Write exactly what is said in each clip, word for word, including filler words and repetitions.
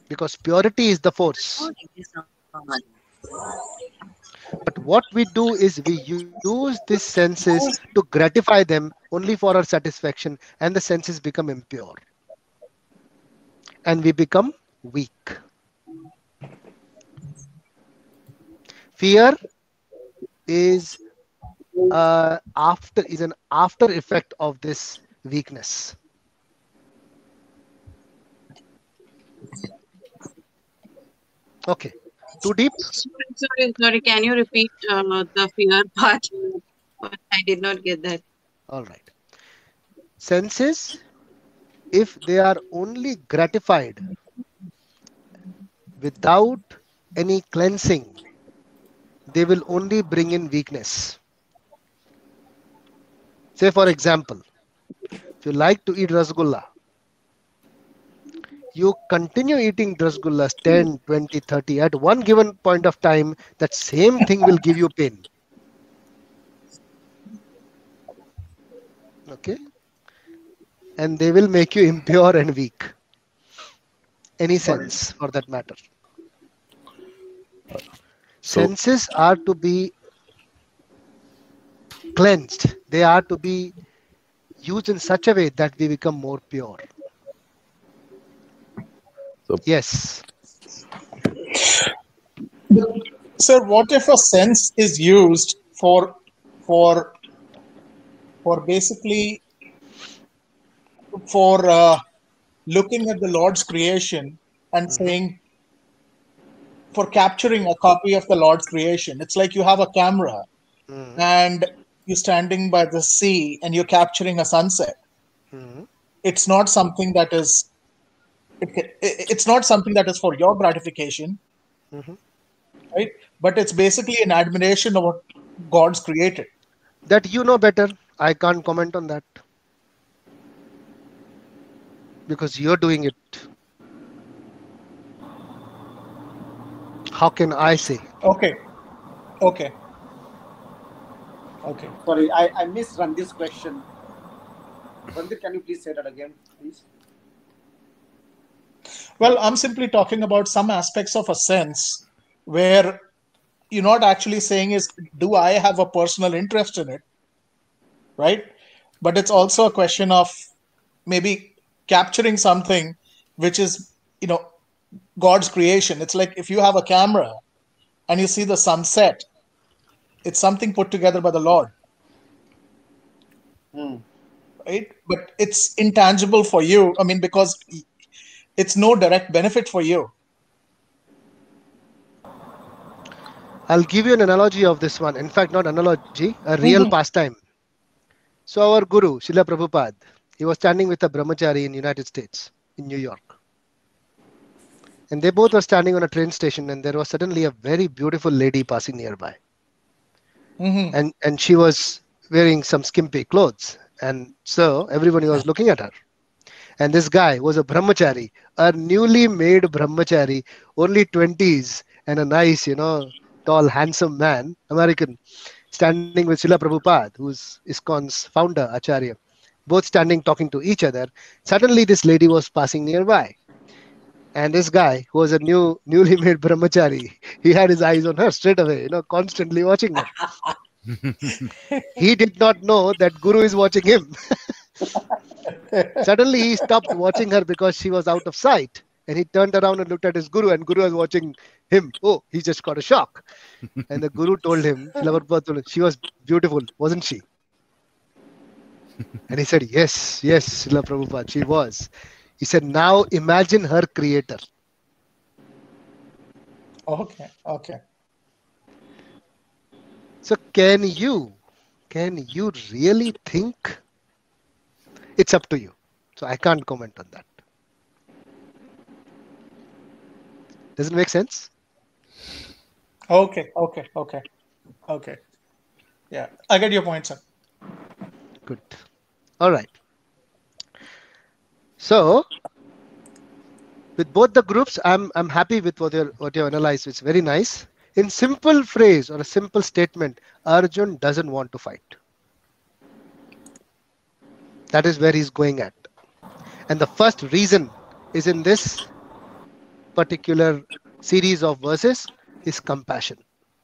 because purity is the force. But what we do is we use these senses to gratify them only for our satisfaction, and the senses become impure and we become weak. Fear is uh, after is an after effect of this weakness. Okay, too deep. Sorry, sorry, sorry. Can you repeat uh, the fear part? I did not get that. All right. Senses, if they are only gratified without any cleansing, they will only bring in weakness. Say, for example, if you like to eat rasgulla, you continue eating rasgullas ten, twenty, thirty. At one given point of time, that same thing will give you pain. Okay? And they will make you impure and weak. Any sense for that matter. So, Senses are to be cleansed. They are to be used in such a way that we become more pure. so Yes. Sir, what if a sense is used for for for basically for uh, looking at the Lord's creation and Mm-hmm. saying for capturing a copy of the Lord's creation? It's like you have a camera Mm-hmm. and you're standing by the sea and you're capturing a sunset. Mm-hmm. It's not something that is it, it- it's not something that is for your gratification, Mm-hmm. right? But it's basically an admiration of what God's created. That you know better. I can't comment on that because you're doing it. How can I say? Okay, okay, okay. Sorry, I, I missed Randir's question. Randir, can you please say that again, please? Well, I'm simply talking about some aspects of a sense where you're not actually saying is, do I have a personal interest in it, right? But it's also a question of maybe capturing something which is, you know, God's creation. It's like if you have a camera and you see the sunset, it's something put together by the Lord, Hmm. right? But it's intangible for you. I mean, because it's no direct benefit for you. I'll give you an analogy of this one. In fact, not analogy, a real Mhm. pastime. So our guru, Srila Prabhupada, he was standing with a brahmachari in United States, in New York. And they both were standing on a train station and there was suddenly a very beautiful lady passing nearby. Mhm. And, and she was wearing some skimpy clothes. And so everybody was looking at her. And this guy was a brahmachari, a newly made brahmachari, only twenties, and a nice, you know, tall, handsome man, American, standing with Srila Prabhupada, who's ISKCON's founder, Acharya, both standing talking to each other. Suddenly, this lady was passing nearby. And this guy, who was a new, newly made brahmachari, he had his eyes on her straight away, you know, constantly watching her. He did not know that Guru is watching him. Suddenly, he stopped watching her because she was out of sight. And he turned around and looked at his Guru, and Guru was watching him. Oh, he just got a shock. And the Guru told him, Srila Prabhupada told him, she was beautiful, wasn't she? And he said, yes, yes, Srila Prabhupada, she was. He said, now imagine her creator. Okay, okay. So can you, can you really think? It's up to you. So I can't comment on that. Does it make sense? Okay, okay, okay, okay. Yeah, I get your point, sir. Good. All right. So with both the groups, I'm I'm happy with what you what you analyzed. It's very nice. In simple phrase or a simple statement, Arjun doesn't want to fight. That is where he's going at. And the first reason is in this particular series of verses is compassion.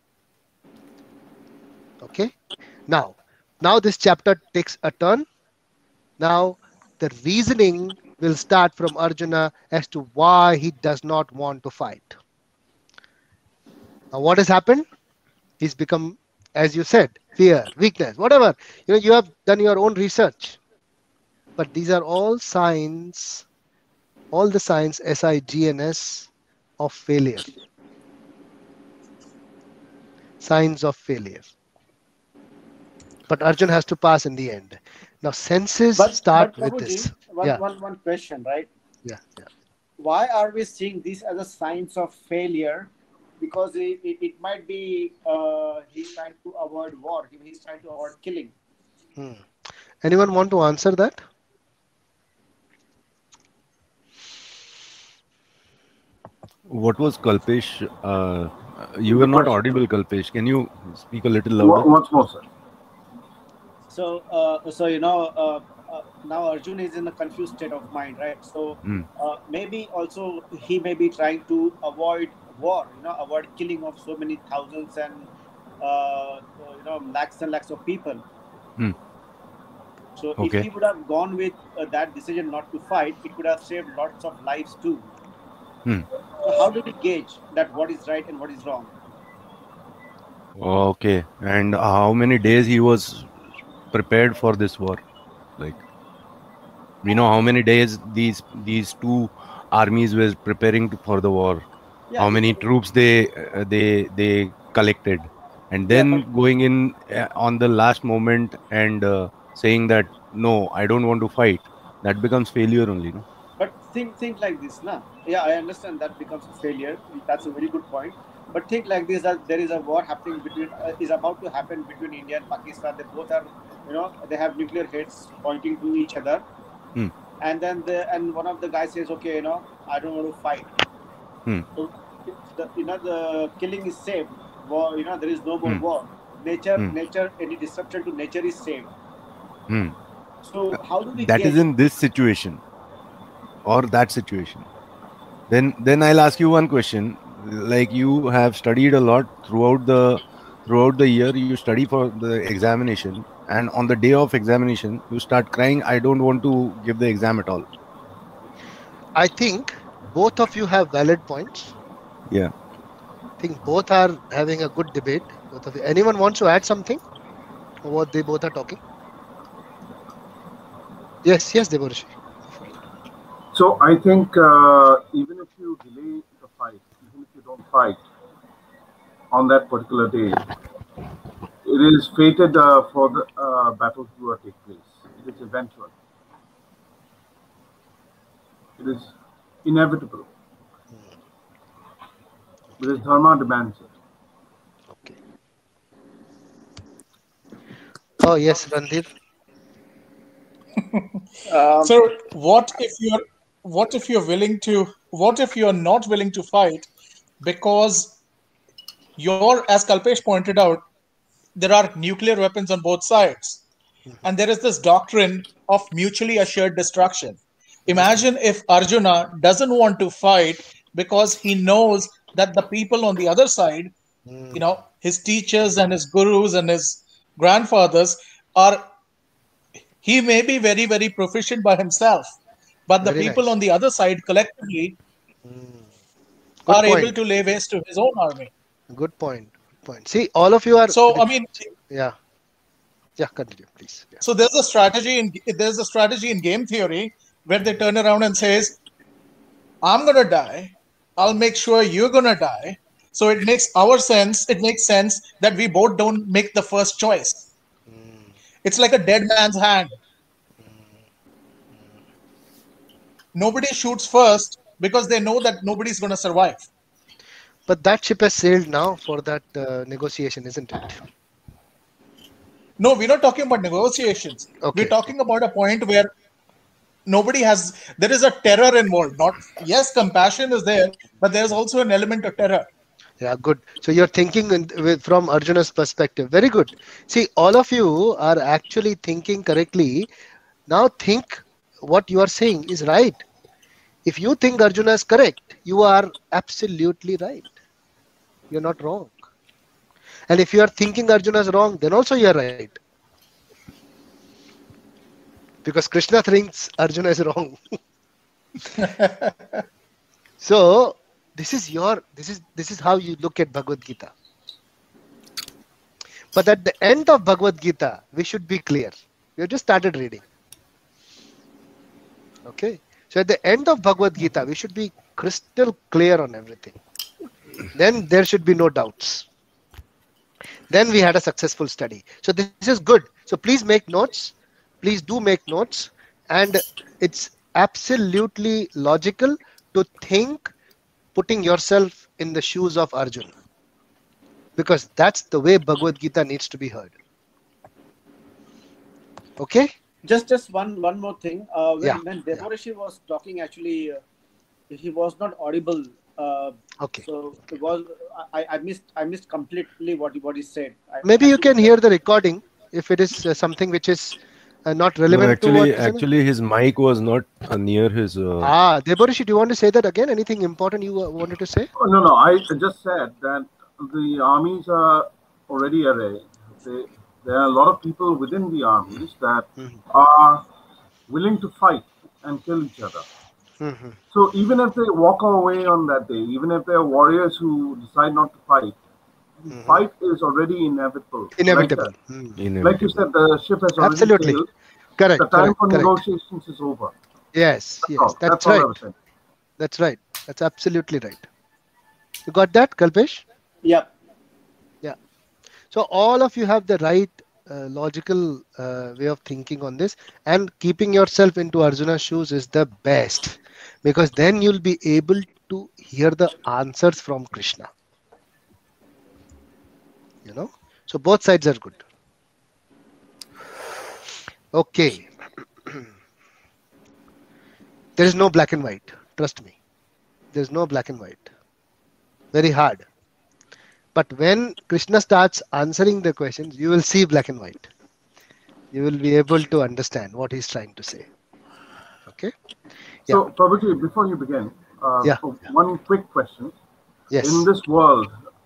Okay. Now, now this chapter takes a turn. Now the reasoning will start from Arjuna as to why he does not want to fight. Now what has happened? He's become, as you said, fear, weakness, whatever. You know, you have done your own research. But these are all signs, all the signs, S I G N S, of failure. Signs of failure. But Arjun has to pass in the end. Now senses But, start but with Prabhuji, this. one, Yeah. one, one question, right? Yeah, yeah. Why are we seeing this as a signs of failure? Because it, it, it might be uh, he's trying to avoid war. He- He's trying to avoid killing. Hmm. Anyone want to answer that? What was Kalpesh? Uh, you were The not question. audible, Kalpesh. Can you speak a little Wha- louder? Once more, sir. So, uh, so you know, uh, uh, now Arjun is in a confused state of mind, right? So, Hmm. uh, maybe also he may be trying to avoid war, you know, avoid killing of so many thousands and uh, you know lakhs and lakhs of people. Hmm. So, if Okay. he would have gone with uh, that decision not to fight, it could have saved lots of lives too. Hmm. So, how do we gauge that what is right and what is wrong? Okay. And how many days he was prepared for this war? Like, we know how many days these these two armies were preparing to, for the war. Yeah, How it- many troops they uh, they they collected, and Yeah, then but- going in uh, on the last moment and uh, saying that no, I don't want to fight. That becomes failure only, no? But think think like this, na? Yeah, I understand that becomes a failure. That's a very good point. But think like this: that there is a war happening between uh, is about to happen between India and Pakistan. They both are, you know, they have nuclear heads pointing to each other. Hmm. And then the and one of the guys says, okay, you know, I don't want to fight. Hmm. So the you know the killing is saved. War, you know, there is no more Hmm. war. Nature, Hmm. nature, any disruption to nature is saved. Hmm. So how do we That gauge? is in this situation or that situation. Then then I'll ask you one question. Like, you have studied a lot throughout the throughout the year. You study for the examination, and on the day of examination, you start crying. I don't want to give the exam at all. I think both of you have valid points. Yeah. I think both are having a good debate. Both of you. Anyone wants to add something? Or what they both are talking? Yes, yes, Devarshi. So I think uh, even if you delay the fight, even if you don't fight on that particular day, it is fated uh, for the uh, battle to uh, take place. It is eventual. It is inevitable. Because dharma demands it. Okay. Oh yes, Randhir. Um, So what if you're what if you're willing to what if you're not willing to fight because you're, as Kalpesh pointed out, there are nuclear weapons on both sides. And there is this doctrine of mutually assured destruction. Imagine if Arjuna doesn't want to fight because he knows that the people on the other side, you know, his teachers and his gurus and his grandfathers are, he may be very, very proficient by himself, but the Very people nice. on the other side collectively Good are able point. to lay waste to his own army. Good point. Good point. See, all of you are. So, I mean, Yeah. Yeah. Continue, please. Yeah. so there's a strategy in there's a strategy in game theory where they turn around and says, I'm gonna die, I'll make sure you're gonna die. So it makes our sense, it makes sense that we both don't make the first choice. It's like a dead man's hand. Nobody shoots first because they know that nobody's gonna survive. But that ship has sailed now for that uh, negotiation, isn't it? No, we're not talking about negotiations. Okay. We're talking about a point where nobody has, there is a terror involved. Not, yes, compassion is there, but there's also an element of terror. Yeah, good. So you're thinking in, with, from Arjuna's perspective. Very good. See, all of you are actually thinking correctly. Now think what you are saying is right. If you think Arjuna is correct, you are absolutely right. You're not wrong. And if you are thinking Arjuna is wrong, then also you are right. Because Krishna thinks Arjuna is wrong. So this is your this is this is how you look at Bhagavad Gita. But at the end of Bhagavad Gita, we should be clear. We have just started reading. Okay. So at the end of Bhagavad Gita, we should be crystal clear on everything. Then there should be no doubts. Then we had a successful study. So this is good. So please make notes. Please do make notes. And it's absolutely logical to think putting yourself in the shoes of Arjuna. Because that's the way Bhagavad Gita needs to be heard. Okay? Just just one one more thing. Uh, when Yeah, when yeah. Devarishi was talking, actually, uh, he was not audible. Uh, Okay. so it was I, I missed I missed completely what he, what he said. I, Maybe I you couldn't can hear the recording if it is uh, something which is uh, not No, relevant to what actually, is in it. actually, his mic was not uh, near his. Uh, Ah, Deborishi, do you want to say that again? Anything important you uh, wanted to say? Oh, no, no. I just said that the armies are already arrayed. They, there are a lot of people within the armies that Mhm. are willing to fight and kill each other. Mhm. So even if they walk away on that day, even if they are warriors who decide not to fight, the Mhm. fight is already inevitable. Inevitable. Like, Hmm. that. like you inevitable. said, the ship has already Absolutely. sailed. Correct, The time correct, for correct. negotiations is over. Yes, That's yes, all. that's That's all I right. was saying. That's right. That's absolutely right. You got that, Kalpesh? Yeah. Yeah. So all of you have the right uh, logical uh, way of thinking on this, and keeping yourself into Arjuna's shoes is the best, because then you'll be able to hear the answers from Krishna. You know, so both sides are good. Okay. There is no black and white. Trust me. There's no black and white. Very hard. But when Krishna starts answering the questions, you will see black and white. You will be able to understand what he's trying to say. Okay? Yeah. So, Prabhuji, before you begin, uh, Yeah. one quick question. Yes. In this world,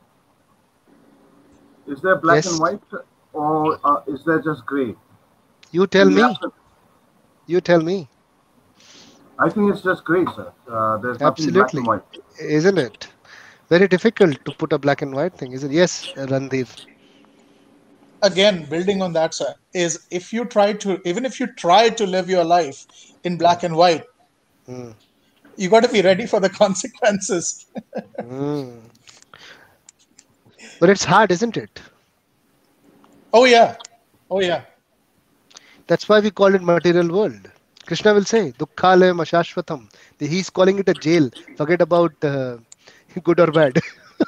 is there black Yes. and white, or uh, is there just gray? You tell In the me. absence- You tell me. I think it's just gray, sir. Uh, there's nothing black Absolutely. and white. Isn't it? Very difficult to put a black and white thing, isn't it? Yes, Randhir. Again, building on that, sir, is if you try to, even if you try to live your life in black and white, Hmm. you got to be ready for the consequences. Hmm. But it's hard, isn't it? Oh, yeah. Oh, yeah. That's why we call it material world. Krishna will say, Dukkhalayam Ashashvatam. He's calling it a jail. Forget about uh, good or bad.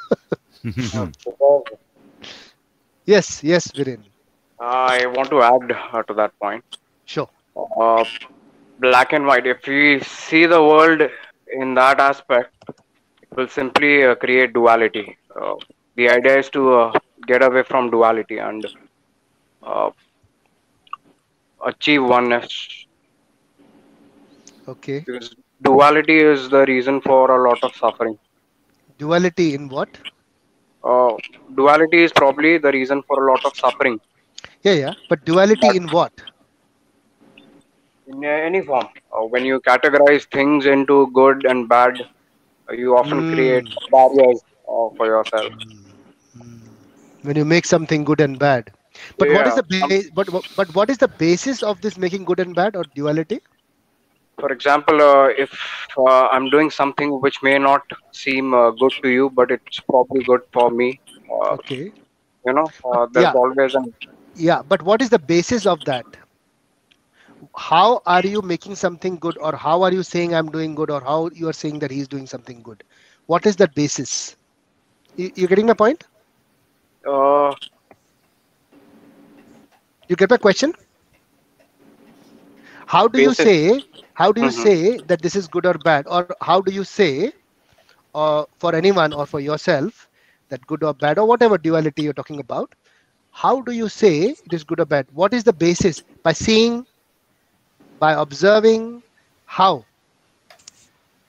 Yes, yes, Viren. I want to add uh, to that point. Sure. Uh, black and white. If we see the world in that aspect, it will simply uh, create duality. Uh, the idea is to uh, get away from duality and uh, achieve oneness. Okay. Because duality is the reason for a lot of suffering. Duality in what? Uh, duality is probably the reason for a lot of suffering Yeah, yeah. But duality in what? in any form. Uh, when you categorize things into good and bad, uh, you often create Hmm. barriers uh, for yourself. When you make something good and bad. But what is Yeah. the ba- but, but what is the basis of this making good and bad or duality? For example, uh, if uh, I'm doing something which may not seem uh, good to you, but it's probably good for me, uh, Okay. you know, But uh, there's yeah, always an yeah. But what is the basis of that? How are you making something good, or how are you saying I'm doing good, or how you are saying that he's doing something good? What is that basis? You, you getting my point? uh, You get my question? How do you basis. say? How do you Mhm. say that this is good or bad, or how do you say, uh, for anyone or for yourself, that good or bad or whatever duality you're talking about? How do you say it is good or bad? What is the basis? By seeing, by observing, how?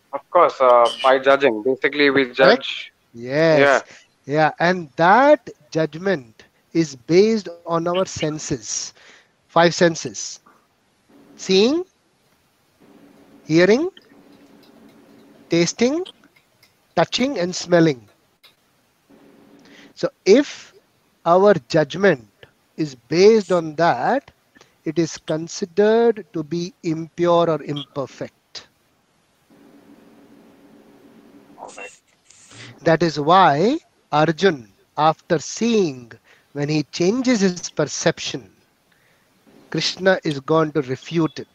Of course, uh, by judging. Basically, we Correct? judge. Yeah. Yes. Yeah. And that judgment is based on our senses. Five senses: seeing, hearing, tasting, touching, and smelling. So if our judgment is based on that, it is considered to be impure or imperfect. All right. That is why Arjun, after seeing, when he changes his perception, Krishna is going to refute it,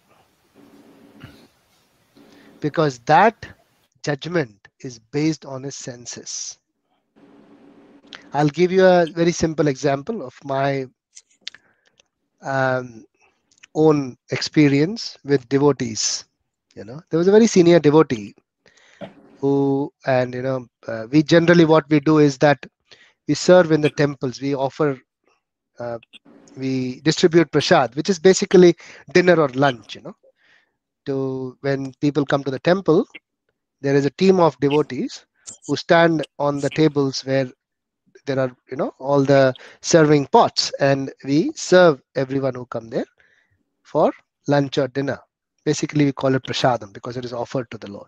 because that judgment is based on his senses. I'll give you a very simple example of my um, own experience with devotees. You know, there was a very senior devotee who, and you know, uh, we generally, what we do is that we serve in the temples. We offer, uh, we distribute prasad, which is basically dinner or lunch. You know, to when people come to the temple, there is a team of devotees who stand on the tables where there are, you know, all the serving pots, and we serve everyone who come there for lunch or dinner. Basically, we call it prasadam because it is offered to the Lord.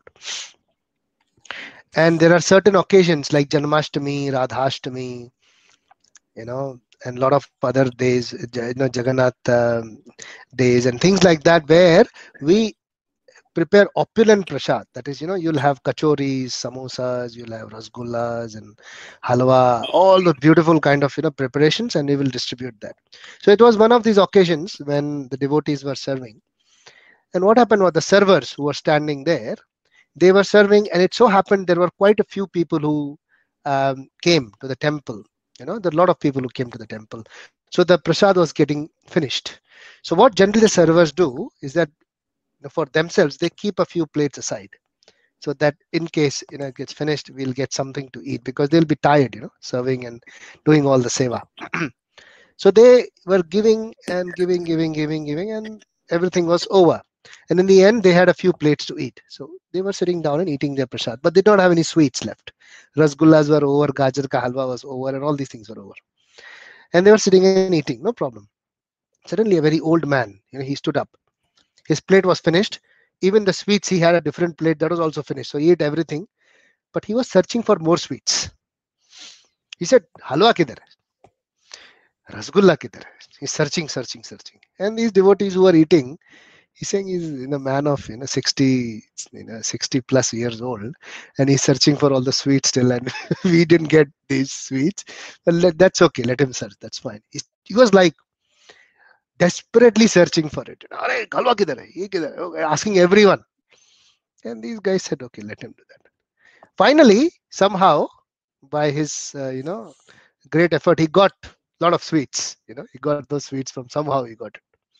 And there are certain occasions like Janmashtami, Radhashtami, you know, and a lot of other days, you know, Jagannath um, days and things like that, where we prepare opulent prasad. That is, you know, you'll have kachoris, samosas, you'll have rasgullas and halwa, all the beautiful kind of, you know, preparations, and we will distribute that. So it was one of these occasions when the devotees were serving. And what happened was the servers who were standing there, they were serving, and it so happened there were quite a few people who um, came to the temple. You know, there are a lot of people who came to the temple. So the prasad was getting finished. So what generally the servers do is that for themselves, they keep a few plates aside, so that in case, you know, it gets finished, we'll get something to eat, because they'll be tired, you know, serving and doing all the seva. So they were giving and giving, giving, giving, giving, and everything was over. And in the end, they had a few plates to eat. So they were sitting down and eating their prasad, but they don't have any sweets left. Rasgullas were over, gajar ka halwa was over, and all these things were over. And they were sitting and eating, no problem. Suddenly, a very old man, you know, he stood up. His plate was finished. Even the sweets, he had a different plate that was also finished. So he ate everything, but he was searching for more sweets. He said, "Halwa kidhar hai? Rasgulla kidhar hai?" He's searching, searching, searching. And these devotees who are eating, he's saying he's in a man of, you know, sixty, you know, sixty plus years old, and he's searching for all the sweets still, and we didn't get these sweets. But let, that's okay. Let him search. That's fine. He's, he was like desperately searching for it. "Arey, halwa kidhar hai? Ye kidhar hai?" Okay, asking everyone. And these guys said, "Okay, let him do that." Finally, somehow, by his, uh, you know, great effort, he got a lot of sweets. You know, he got those sweets from somehow he got it.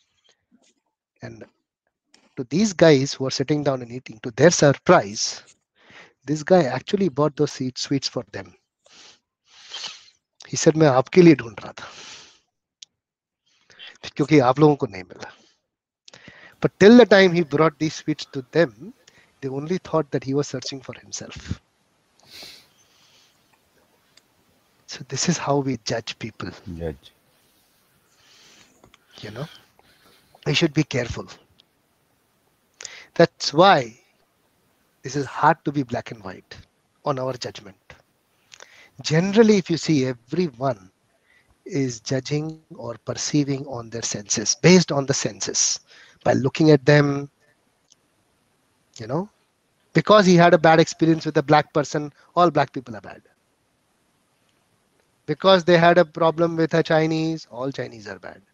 And to these guys who are sitting down and eating, to their surprise, this guy actually bought those sweets for them. He said, "मैं आपके लिए ढूंढ रहा था, क्योंकि आप लोगों को नहीं मिला." But till the time he brought these sweets to them, they only thought that he was searching for himself. So this is how we judge people. Judge. You know, we should be careful. That's why this is hard to be black and white on our judgment. Generally, if you see, everyone is judging or perceiving on their senses, based on the senses, by looking at them. You know, because he had a bad experience with a black person, all black people are bad. Because they had a problem with a Chinese, all Chinese are bad.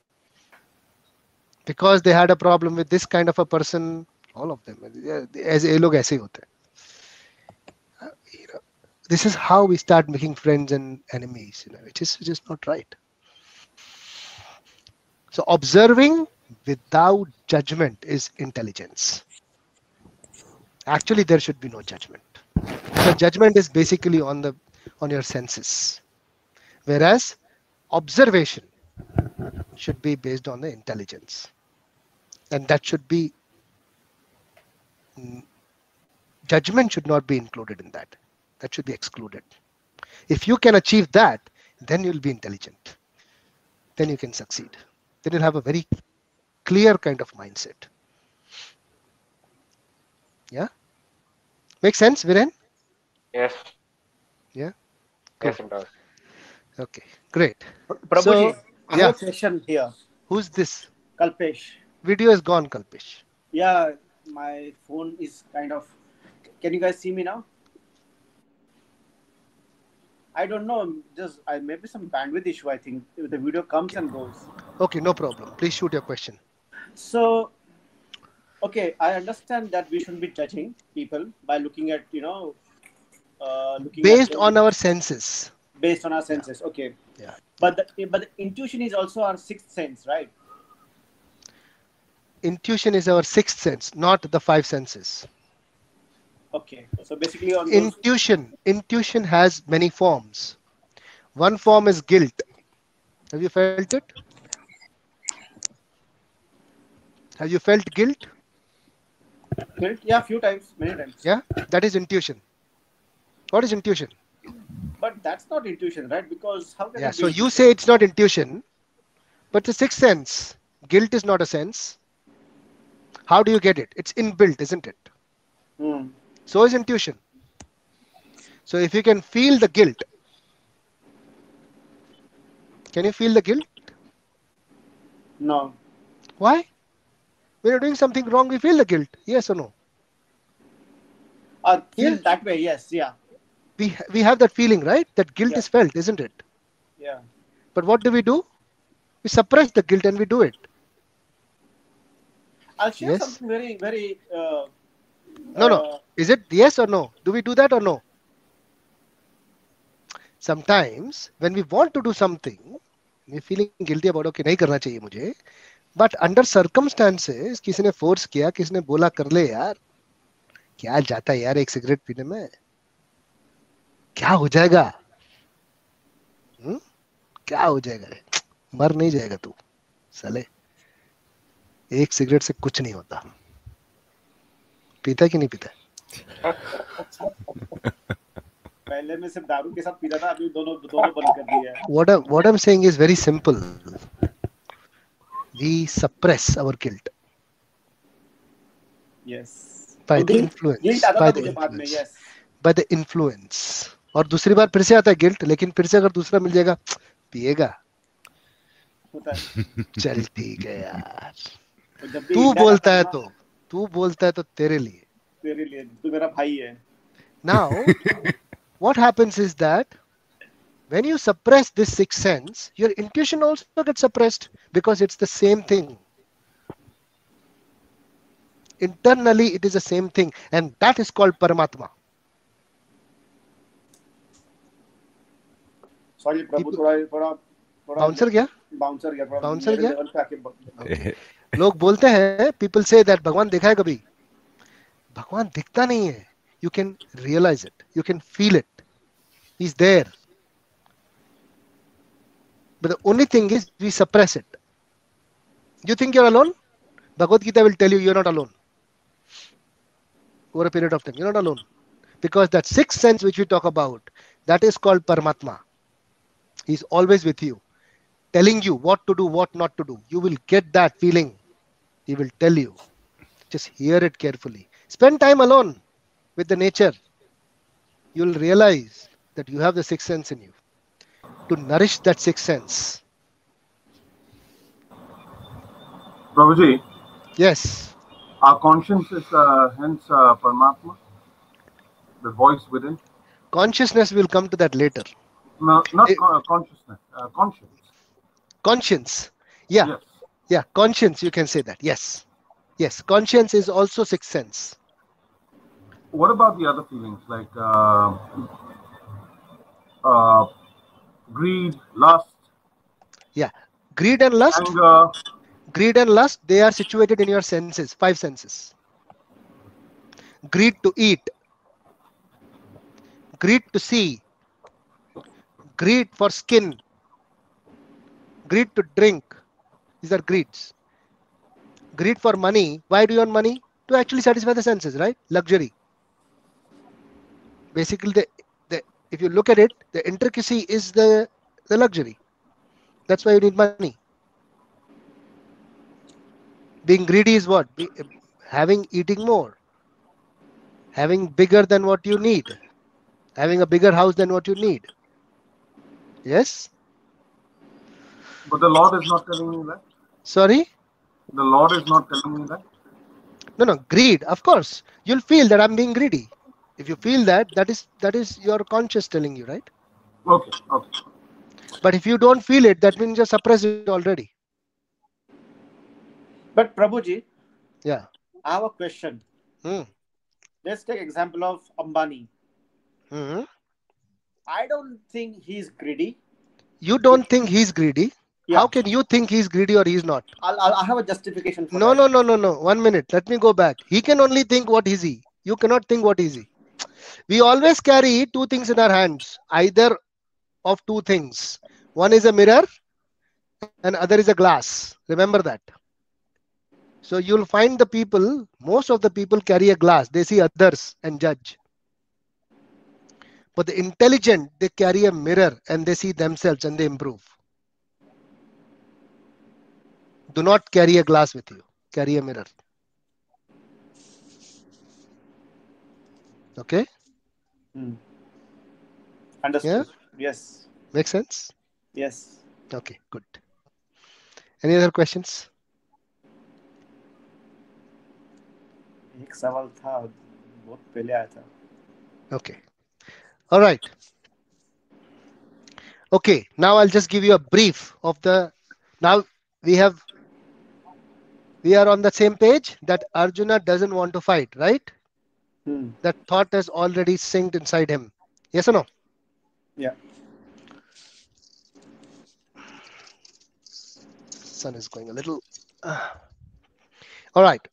Because they had a problem with this kind of a person, all of them, as ये लोग ऐसे होते हैं. You know, this is how we start making friends and enemies, you know, which is which is not right. So observing without judgment is intelligence. Actually, there should be no judgment. So judgment is basically on the on your senses, whereas observation should be based on the intelligence, and that should be Judgment should not be included in that. That should be excluded. If you can achieve that, then you'll be intelligent. Then you can succeed. Then you'll have a very clear kind of mindset. Yeah? Make sense, Viren? Yes. Yeah? Yes, Good. it does. Okay, great. Prabhuji, So, I yeah. have a question here. Who's this? Kalpesh. Video is gone, Kalpesh. Yeah, my phone is kind of. Can you guys see me now? I don't know. Just I maybe some bandwidth issue. I think the video comes and goes. Okay, no problem. Please shoot your question. So, okay, I understand that we shouldn't be judging people by looking at you know, uh, looking Based at on our senses. based on our senses. Okay. Yeah. But the but the intuition is also our sixth sense, right? Intuition is our sixth sense, not the five senses. Okay. So basically, on those, Intuition, intuition has many forms. One form is guilt. Have you felt it? Have you felt guilt? yeah, a few times, many times. Yeah, that is intuition. What is intuition? But that's not intuition, right? Because how can Yeah, it so be you say it's not intuition, but the sixth sense. Guilt is not a sense. How do you get it? It's inbuilt, isn't it? Hmm. So is intuition. So if you can feel the guilt, can you feel the guilt? No. Why? When you're doing something wrong, we feel the guilt. Yes or no? Uh, feel Yeah. that way, yes, yeah. We, we have that feeling, right? That guilt Yeah. is felt, isn't it? Yeah. But what do we do? We suppress the guilt and we do it. I'll share Yes. something very, very. Uh, No, no. uh, Is it yes or no? Do we do that or no? Sometimes when we want to do something, we're feeling guilty about okay, नहीं करना चाहिए मुझे. But under circumstances, किसी ने force किया, किसी ने बोला कर ले यार. क्या जाता है यार एक सिगरेट पीने में? क्या हो जाएगा? हम्म? क्या हो जाएगा रे? मर नहीं जाएगा तू. साले. एक सिगरेट से कुछ नहीं होता. पीता कि नहीं पीता? पहले मैं सिर्फ दारू के साथ पीता था, अभी दोनों दोनों बंद कर दिया है. What I, what I'm saying is very simple. We suppress our guilt Yes. by तो the guilt- influence. guilt आता By था the मुझे बाद में, influence. yes. By the influence. और दूसरी बार फिर से आता है गिल्ट, लेकिन फिर से अगर दूसरा मिल जाएगा पिएगा. होता है. चल ठीक है यार. तो जब भी तू इंडिया बोलता जाता है था तो तू बोलता है तो तेरे लिए. तेरे लिए तू मेरा भाई है. Now, what happens is that when you suppress this sixth sense, your intuition also gets suppressed because it's the same thing. Internally, it is the same thing, and that is called Paramatma. Sorry Prabhu, People- थोड़ा थोड़ा थोड़ा bouncer क्या? Bouncer गया थोड़ा Bouncer मेरे गया? Level पे आके ब- लोग बोलते हैं, people say that भगवान देखा है कभी? भगवान दिखता नहीं है. You can realize it. You can feel it. He's there. But the only thing is we suppress it. You think you're alone? Bhagavad Gita will tell you you're not alone. Over a period of time, you're not alone. Because that sixth sense which we talk about, that is called Paramatma. He's always with you, telling you what to do, what not to do. You will get that feeling. He will tell you. Just hear it carefully. Spend time alone with the nature. You'll realize that you have the sixth sense in you. To nourish that sixth sense. Prabhuji, Yes. our conscience is uh, hence uh, Paramatma, the voice within. Consciousness will come to that later. No, not Eh, co- consciousness, uh, conscience. Conscience. Yeah. Yes. Yeah. Conscience, you can say that. Yes. Yes. Conscience is also sixth sense. What about the other feelings like uh, uh, greed, lust, Yeah. Greed and lust. anger? Greed and lust, they are situated in your senses, five senses. Greed to eat. Greed to see. Greed for skin. Greed to drink. These are greeds. Greed for money. Why do you want money? To actually satisfy the senses, right? Luxury. Basically, the, the if you look at it, the intricacy is the the luxury. That's why you need money. Being greedy is what? Be, having eating more, having bigger than what you need, having a bigger house than what you need. Yes. But the Lord is not telling me that. Sorry. The Lord is not telling me that. No, no, greed. Of course, you'll feel that I'm being greedy. If you feel that, that is that is your conscious telling you, right? Okay, okay. But if you don't feel it, that means you're suppressed it already. But Prabhuji, Yeah. I have a question. Hmm. Let's take example of Ambani. Hmm. I don't think he's greedy. You don't think he's greedy? Yeah. How can you think he's greedy or he's not? I'll, I'll I have a justification for No, that. no, no, no, no. One minute. Let me go back. He can only think what is he. You cannot think what is he. We always carry two things in our hands. Either of two things. One is a mirror and other is a glass. Remember that. So you'll find the people, most of the people carry a glass. They see others and judge. But the intelligent, they carry a mirror and they see themselves and they improve. Do not carry a glass with you. Carry a mirror. Okay? Hmm. Understood. Yeah? Yes. Make sense? Yes. Okay, good. Any other questions? एक सवाल था बहुत पहले आया था. Okay. All right. Okay, now I'll just give you a brief of the, now we have, we are on the same page that Arjuna doesn't want to fight, right? Hmm. That thought has already synced inside him. Yes or no? Yeah. Sun is going a little. Uh. All right.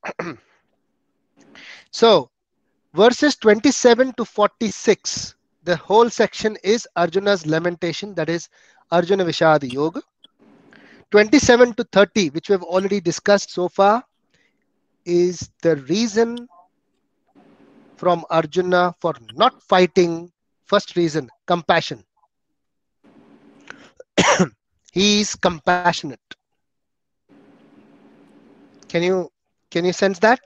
So verses twenty-seven to forty-six, the whole section is Arjuna's lamentation, that is Arjuna Vishad Yoga. twenty-seven to thirty, which we have already discussed so far, is the reason from Arjuna for not fighting. First reason, compassion. He is compassionate. Can you can you sense that?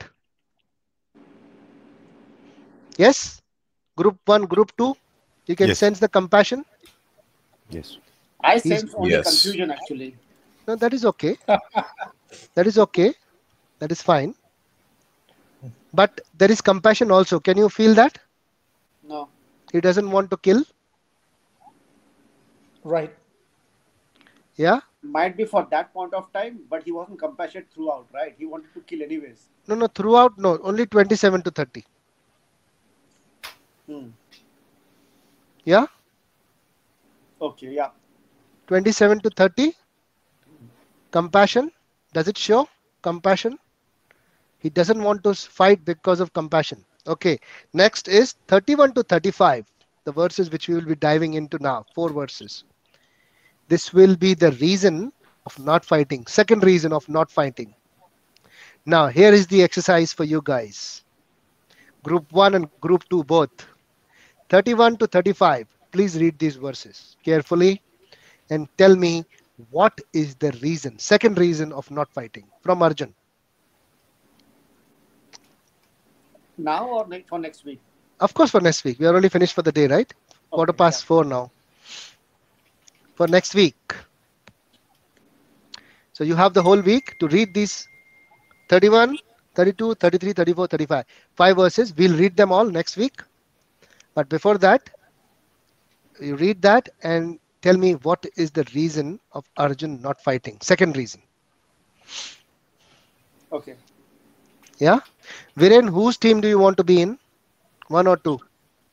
Yes? Group one, group two, you can Yes. sense the compassion? Yes. I He's- sense only Yes. confusion actually. No, that is okay. That is okay. That is fine. But there is compassion also. Can you feel that? No. He doesn't want to kill. Right. Yeah? Might be for that point of time, but he wasn't compassionate throughout, right? He wanted to kill anyways. No, no, throughout, no. Only twenty-seven to thirty. Hmm. Yeah? Okay, yeah. twenty-seven to thirty. Compassion. Does it show compassion? He doesn't want to fight because of compassion. Okay. Next is thirty-one to thirty-five. The verses which we will be diving into now. Four verses. This will be the reason of not fighting. Second reason of not fighting. Now, here is the exercise for you guys. Group one and group two both. thirty-one to thirty-five. Please read these verses carefully and tell me what is the reason, second reason of not fighting from Arjun. Now or ne- for next week? Of course, for next week. We are already finished for the day, right? Quarter Okay, past yeah. four now. For next week. So you have the whole week to read these thirty-one, thirty-two, thirty-three, thirty-four, thirty-five. Five verses. We'll read them all next week. But before that, you read that and tell me what is the reason of Arjun not fighting. Second reason. Okay. Yeah. Viren, whose team do you want to be in? One or two?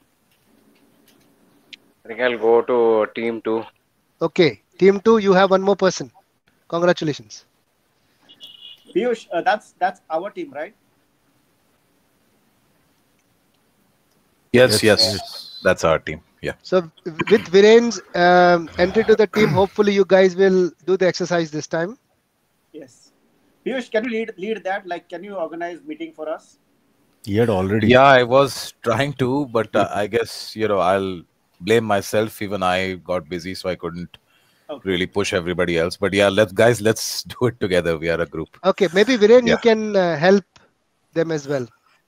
I think I'll go to team two. Okay. Team two, you have one more person. Congratulations. Piyush, uh, that's that's our team, right? Yes, Yes. yes, that's our team. Yeah. So with Viren's um, entry to the team, hopefully you guys will do the exercise this time. Yes. Piyush, can you lead lead that? Like, can you organize meeting for us? He had already. Yeah, I was trying to, but uh, I guess, you know, I'll blame myself. Even I got busy, so I couldn't Okay. really push everybody else. But yeah, let's guys, let's do it together. We are a group. Okay, maybe Viren, you Yeah. can uh, help them as well.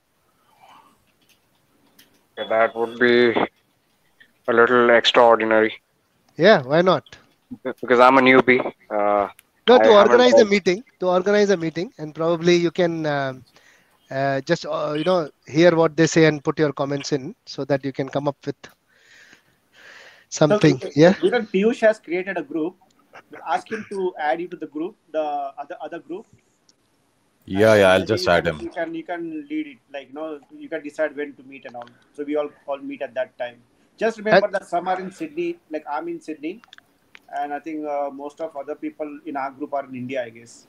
That would be a little extraordinary Yeah, why not? because I'm a newbie. Uh, No, I to haven't organize a done- meeting, to organize a meeting, and probably you can um, uh, just uh, you know hear what they say and put your comments in, so that you can come up with something. So, Yeah. Viren, Piyush has created a group. Ask him to add you to the group, the other other group. Yeah, And yeah, then I'll just you add can- him. You can you can lead it, like you know, you can decide when to meet and all. So we all all meet at that time. Just remember that some are in Sydney, like I'm in Sydney, and I think uh, most of other people in our group are in India, I guess.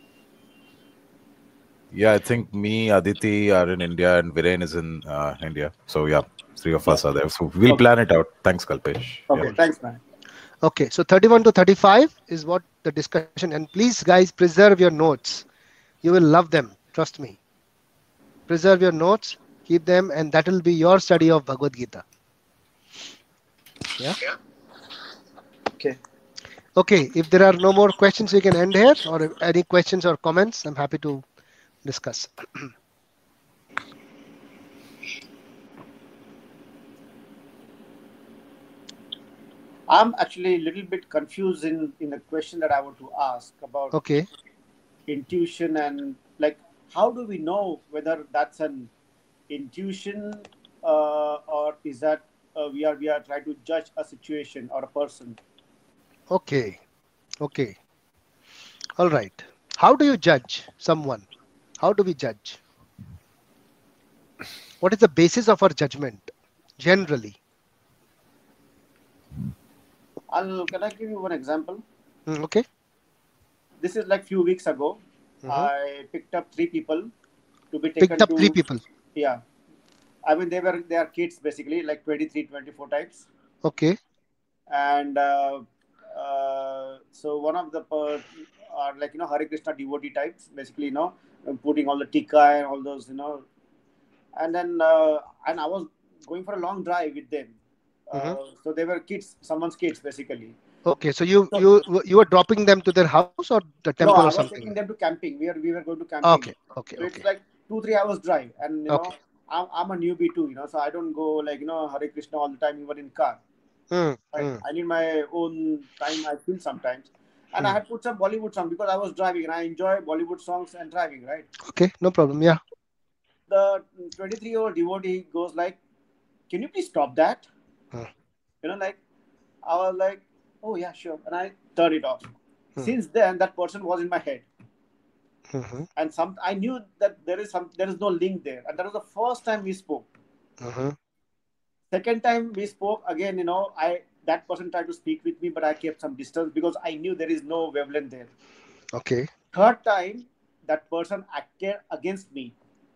Yeah, I think me, Aditi are in India, and Viren is in uh, India. So yeah, three of us are there. So we'll Okay. plan it out. Thanks, Kalpesh. Okay, Yeah. thanks, man. Okay, so thirty-one to thirty-five is what the discussion, and please, guys, preserve your notes. You will love them. Trust me. Preserve your notes, keep them, and that will be your study of Bhagavad Gita. Yeah. Okay. Okay, if there are no more questions, we can end here, or if any questions or comments, I'm happy to discuss. I'm actually a little bit confused in, in the question that I want to ask about Okay. intuition and like how do we know whether that's an intuition uh, or is that uh, we are we are trying to judge a situation or a person? Okay. Okay. All right. How do you judge someone? How do we judge? What is the basis of our judgment generally? I'll can I give you one example? Hmm, okay. This is like few weeks ago. Mhm. I picked up three people to be taken Picked up to three people. yeah. I mean they were they are kids basically like twenty-three, twenty-four types. Okay. And uh, uh, so one of the per, are like you know Hare Krishna devotee types, basically you know putting all the tikka and all those you know, and then uh, and I was going for a long drive with them. Uh, Mhm. So they were kids, someone's kids basically. Okay. So you So- you you were dropping them to their house or the No, temple I or was something? taking them to camping. We were we were going to camping. Okay. Okay. So Okay. it's like two three hours drive, and you know Okay. I'm I'm a newbie too, you know, so I don't go like you know Hare Krishna all the time, even in car. Mm, I, mm, I need my own time. I feel sometimes, and I Mm. had put some Bollywood song because I was driving, and I enjoy Bollywood songs and driving. Right. Okay. No problem. Yeah. The twenty-three year old devotee goes like, "Can you please stop that?" Hmm. You know, like I was like, "Oh yeah, sure," and I turned it off. Hmm. Since then, that person was in my head, Mhm, and some I knew that there is some there is no link there, and that was the first time we spoke. mhm. Second time we spoke again, you know, I that person tried to speak with me, but I kept some distance because I knew there is no wavelength there. Okay. Third time, that person acted against me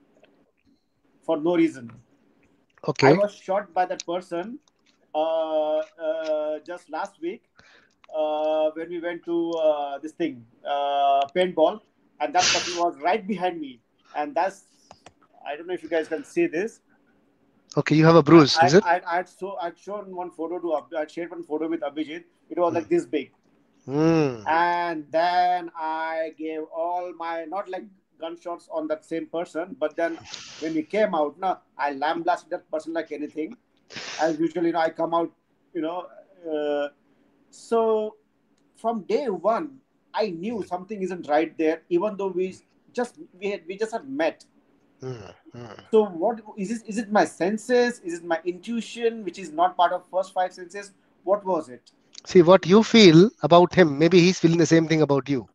for no reason. I Okay. was shot by that person uh, uh, just last week uh, when we went to uh, this thing, uh, paintball, and that person was right behind me. And that's, I don't know if you guys can see this. Okay. You have a bruise, I, is it? I, I, I'd, so, I'd shown one photo to, Ab- I'd shared one photo with Abhijit. It was like this big. Mm. And then I gave all my, not like gunshots on that same person, but then when we came out, no, I lamb blasted that person like anything. As usual, you know, I come out, you know. Uh, so from day one, I knew something isn't right there, even though we just we had, we just had met. Mm, mm. So what is it? Is it my senses? Is it my intuition, which is not part of first five senses? What was it? See what you feel about him. Maybe he's feeling the same thing about you.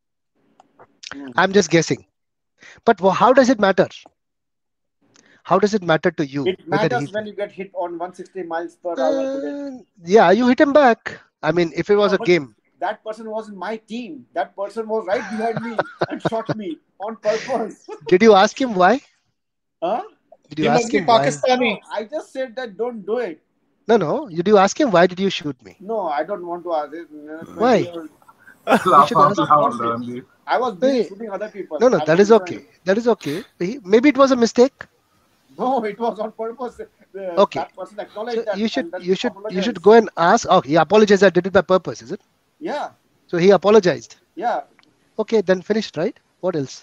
Hmm. I'm just guessing. But wh- how does it matter? How does it matter to you? It whether matters he's- when you get hit on one hundred sixty miles per hour. today. Uh, yeah, you hit him back. I mean, if it was No, a but game. That person was in my team. That person was right behind me and shot me on purpose. Did you ask him why? Huh? Did you He must ask be him why? Pakistani. No, I just said that don't do it. No, no. Did you ask him why did you shoot me? No, I don't want to ask it. Why? Laugh should out ask- loud, Randy. I was busy Hey. shooting other people. No, no. I'm That not is doing okay. it. That is okay. He- Maybe it was a mistake. No, it was on purpose. The, Okay. That person acknowledged So that. you and should then you should you should apologized. go and ask. Oh, he apologized. I did it by purpose, is it? Yeah, So he apologized. yeah. Okay, then finished, right? What else?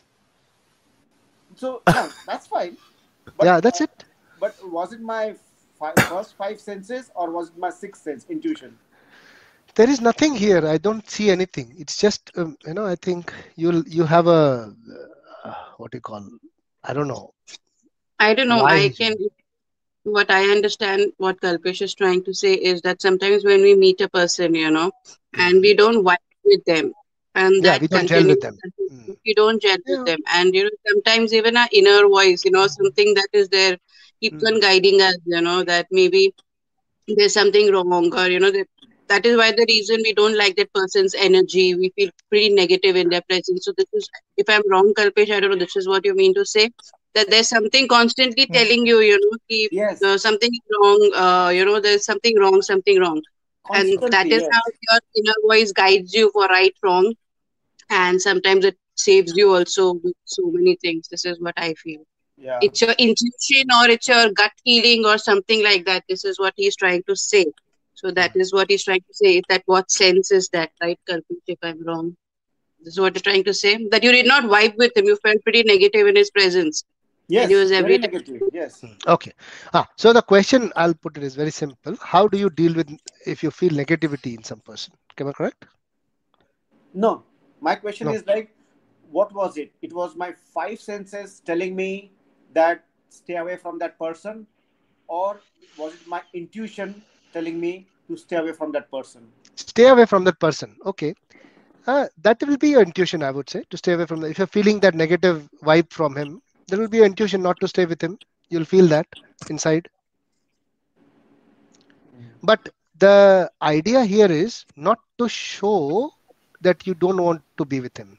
So yeah, that's fine. But, Yeah, that's uh, it. But was it my fi- first five senses or was it my sixth sense, intuition? There is nothing here. I don't see anything. It's just um, you know. I think you'll you have a uh, what do you call? I don't know I don't know. why I he's can. doing it. What I understand, what Kalpesh is trying to say is that sometimes when we meet a person, you know, and Mhm. we don't vibe with them, and Yeah, we that don't gel continues, with them. Mm. we don't gel with Yeah. them, and you know, sometimes even our inner voice, you know, something that is there keeps Mm. on guiding us, you know, that maybe there's something wrong, or you know, that that is why the reason we don't like that person's energy. We feel pretty negative in their presence. So this is, if I'm wrong, Kalpesh, I don't know. This is what you mean to say, that there's something constantly Mm. telling you, you know, ki, Yes, uh, something is wrong. Uh, you know, there's something wrong, something wrong, and that constantly. is how Yes. your inner voice guides you for right, wrong, and sometimes it saves you also with so many things. This is what I feel. Yeah. It's your intuition or it's your gut feeling or something like that. This is what he's trying to say. So that is what he's trying to say. That what sense is that, right, Kalpesh, if I'm wrong? This is what you're trying to say. That you did not vibe with him. You felt pretty negative in his presence. And he Yes. was Very every time. negative. Yes. Mm. Okay. Ah, so the question I'll put it is very simple. How do you deal with if you feel negativity in some person? Am I correct? No. My question No. is like, what was it? It was my five senses telling me that stay away from that person, or was it my intuition telling me to stay away from that person? Stay away from that person. Okay. Uh, that will be your intuition, I would say, to stay away from the, if you're feeling that negative vibe from him, there will be your intuition not to stay with him. You'll feel that inside. But the idea here is not to show that you don't want to be with him.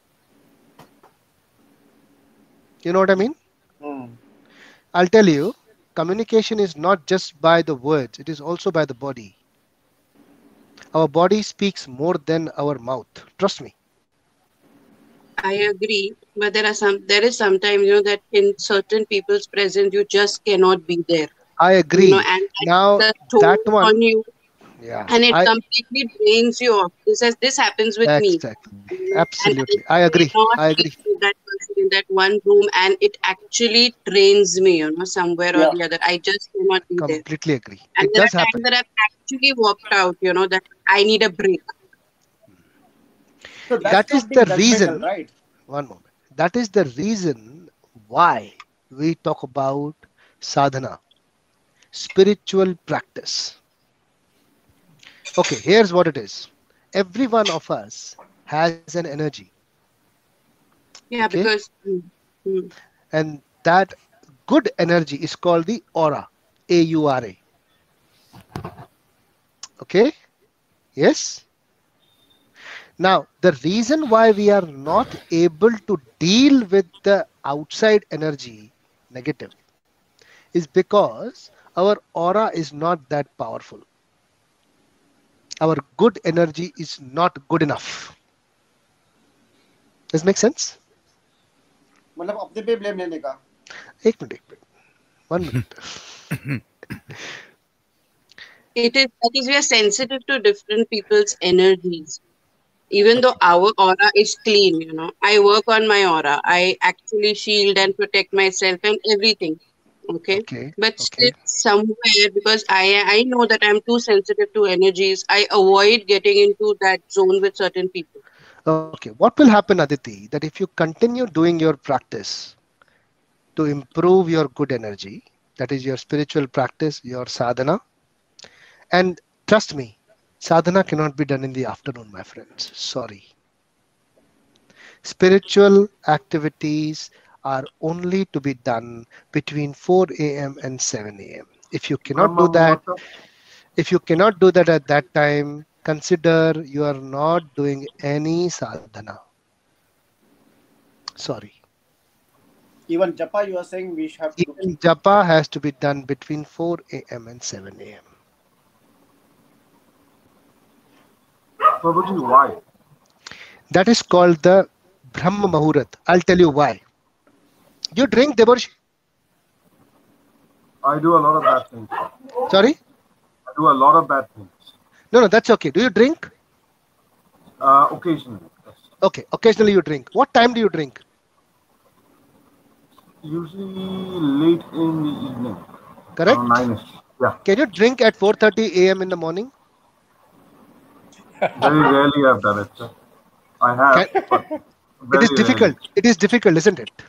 You know what I mean? Hmm. I'll tell you, communication is not just by the words, it is also by the body. Our body speaks more than our mouth. Trust me. I agree. But there are some there is sometimes, you know, that in certain people's presence you just cannot be there. I You know, agree. and, and Now the toll that one, on you, yeah, and it I completely drains you off. This has this happens with me. exactly, You know, and absolutely. I I agree. cannot I be agree. with that person in that one room, and it actually drains me, you know, somewhere or Yeah. the other. I just cannot be there. Completely agree. And It there does are happen. times that I've actually walked out, you know, that I need a break. So that's That is not being the judgmental, reason. right? One moment. That is the reason why we talk about sadhana, spiritual practice. Okay, here's what it is. Every one of us has an energy. Yeah, Okay, because mm, mm. and that good energy is called the aura, A U R A. Okay, yes. Now, the reason why we are not able to deal with the outside energy, negative, is because our aura is not that powerful. Our good energy is not good enough. Does it make sense? मतलब अपने पे blame लेने का. एक minute, एक minute. One minute. It is because we are sensitive to different people's energies. Even though our aura is clean, you know, I work on my aura. I actually shield and protect myself and everything. Okay. Okay, But still okay. somewhere, because I I know that I'm too sensitive to energies, I avoid getting into that zone with certain people. Okay, what will happen, Aditi, that if you continue doing your practice to improve your good energy, that is your spiritual practice, your sadhana, and trust me, sadhana cannot be done in the afternoon, my friends. Sorry. Spiritual activities are only to be done between four A M and seven A M If you cannot do Brahma that, Muhurta. if you cannot do that at that time, consider you are not doing any sadhana. Sorry. Even japa, you are saying we should have to do. Even japa has to be done between four A M and seven A M Prabhuji, why? That is called the Brahma Muhurat. I'll tell you why. You drink, Devarshi? I do a lot of bad things. Sorry? I do a lot of bad things. No, no, that's okay. Do you drink? Uh, occasionally. Yes. Okay, occasionally you drink. What time do you drink? Usually late in the evening. Correct? Around nine-ish. Yeah. Can you drink at four thirty a m in the morning? Very rarely I've done it, sir. I have, Can, but it very is difficult. rarely. It is difficult, isn't it?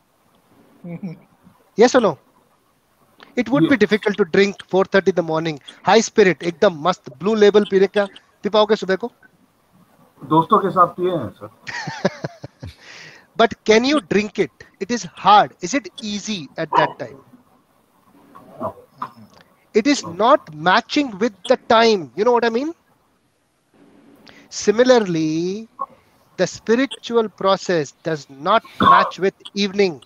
Yes or no? It would be Yes. difficult to drink four thirty in the morning. High spirit, एकदम मस्त blue label पीने का P पाओगे सुबह को? दोस्तों के साथ पिए हैं, sir. But can you drink it? It is hard. Is it easy at that time? No. It is not matching with the time. You know what I mean? Similarly, the spiritual process does not match with evening.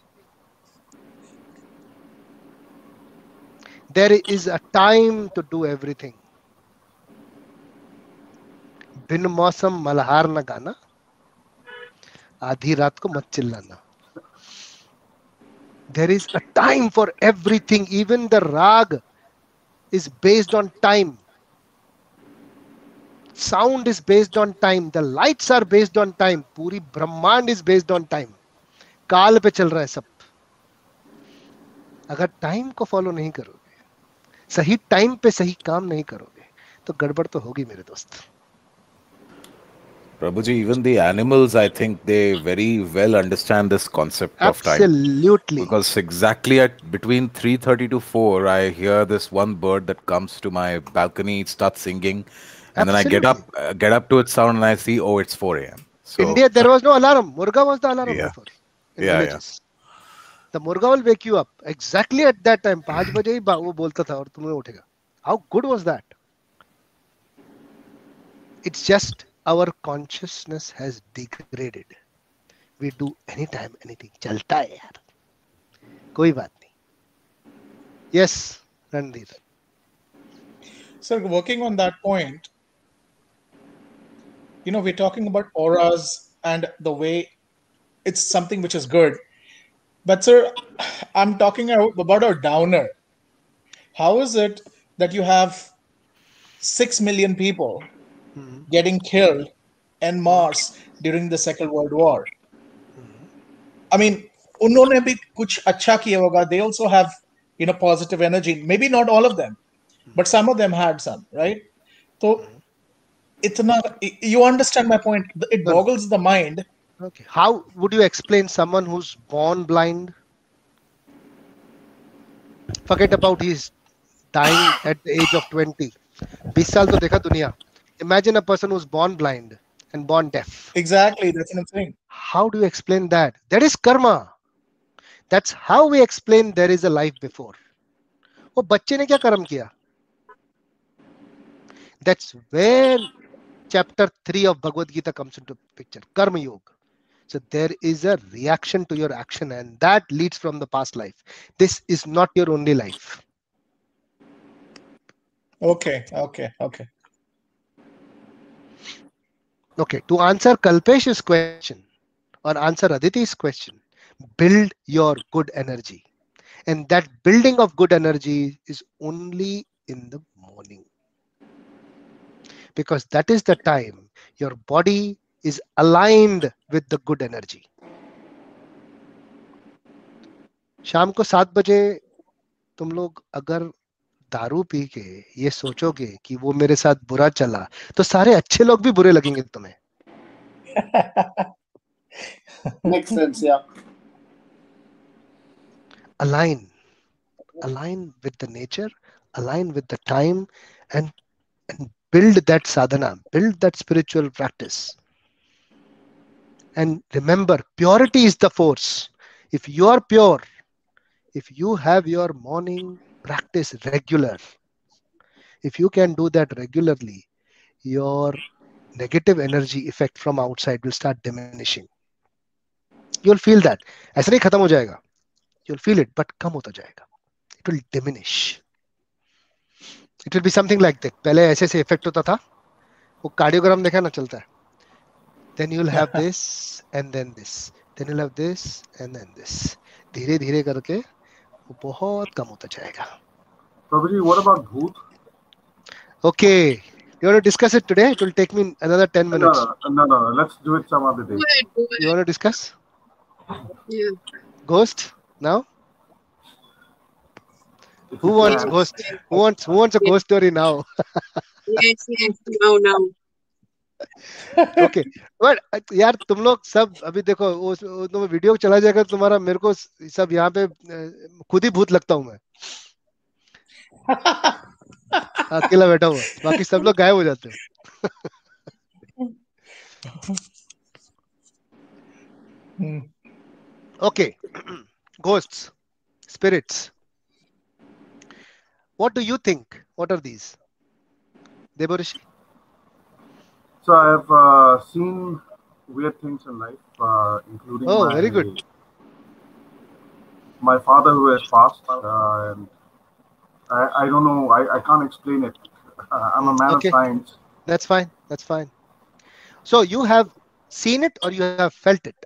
There is a time to do everything. बिन मौसम मल्हार न गाना, आधी रात को मत चिल्लाना. There is a time for everything. Even the rag is based on time. Sound is based on time. The lights are based on time. पूरी ब्रह्मांड is based on time. काल पे चल रहा है सब. अगर टाइम को फॉलो नहीं करोगे, सही टाइम पे सही काम नहीं करोगे, तो गड़बड़ तो होगी मेरे दोस्त. Prabhuji, even the animals, I think they very well understand this concept of time. Absolutely. Because exactly at between three thirty to four, I hear this one bird that comes to my balcony, it starts singing, and then I get up, uh, get up to its sound, and I see, oh, it's four a m So, India, there was no alarm. Murga was the alarm Yeah. before. In Yeah, villages. The Murga will wake you up exactly at that time. पाँच बजे ही बा- वो बोलता था और तुम्हें उठेगा. How good was that? It's just our consciousness has degraded. We do anytime anything. चलता है यार. कोई बात नहीं. Yes, Ranveer. So working on that point, you know, we're talking about auras and the way it's something which is good. But sir, I'm talking about a downer. How is it that you have six million people getting killed en masse during the Second World War? I mean, उन्होंने भी कुछ अच्छा किया होगा. They also have, you know, positive energy. Maybe not all of them, but some of them had some, right? So, itna, you understand my point. It boggles the mind. Okay. How would you explain someone who's born blind? Forget about he's dying at the age of twenty. बीस साल तो देखा दुनिया. Imagine a person who's born blind and born deaf. Exactly, that's what I'm saying. How do you explain that? That is karma. That's how we explain there is a life before. वो बच्चे ने क्या कर्म किया? That's where chapter three of Bhagavad Gita comes into picture. Karma Yoga. So there is a reaction to your action, and that leads from the past life. This is not your only life. Okay, okay, okay. Okay, to answer Kalpesh's question or answer Aditi's question, build your good energy. And that building of good energy is only in the morning. Because that is the time your body is aligned with the good energy. शाम को सात बजे तुम लोग अगर दारू P के ये सोचोगे कि वो मेरे साथ बुरा चला, तो सारे अच्छे लोग भी बुरे लगेंगे तुम्हें. Makes sense, yeah. Align. Align with the nature, align with the time, and, and build that sadhana, build that spiritual practice. And remember, purity is the force. If you are pure, if you have your morning practice regular, if you can do that regularly, your negative energy effect from outside will start diminishing. You'll feel that. ऐसे नहीं खत्म हो जाएगा. You'll feel it, but कम होता जाएगा. It will diminish. It will be something like that. पहले ऐसे से effect होता था. वो cardiogram देखा ना चलता है. Then you'll have this and then this. Then you'll have this and then this. धीरे धीरे करके वो बहुत कम होता जाएगा. Prabhuji, what about Bhoot? Okay. You want to discuss it today? It will take me another ten No, minutes. no, no, no, no. Let's do it some other day. Go ahead, go You ahead. want to discuss? Yeah. Ghost now? If Who you wants can. ghost? Yes, Who wants who wants a yes, ghost story now? yes, yes. Now, now. Okay but यार तुम लोग सब अभी देखो वो वो तुम video चला जाएगा तो तुम्हारा मेरे को सब यहाँ पे अ, खुद ही भूत लगता हूँ मैं अकेला बैठा हुआ बाकी सब लोग गायब हो जाते हो Hmm. Okay ghosts spirits what do you think what are these Debarishi So I have uh, seen weird things in life, uh, including oh my very good my father who has passed, uh, and I, I don't know, I, I can't explain it. Uh, I'm a man okay of science. that's fine that's fine so you have seen it or you have felt it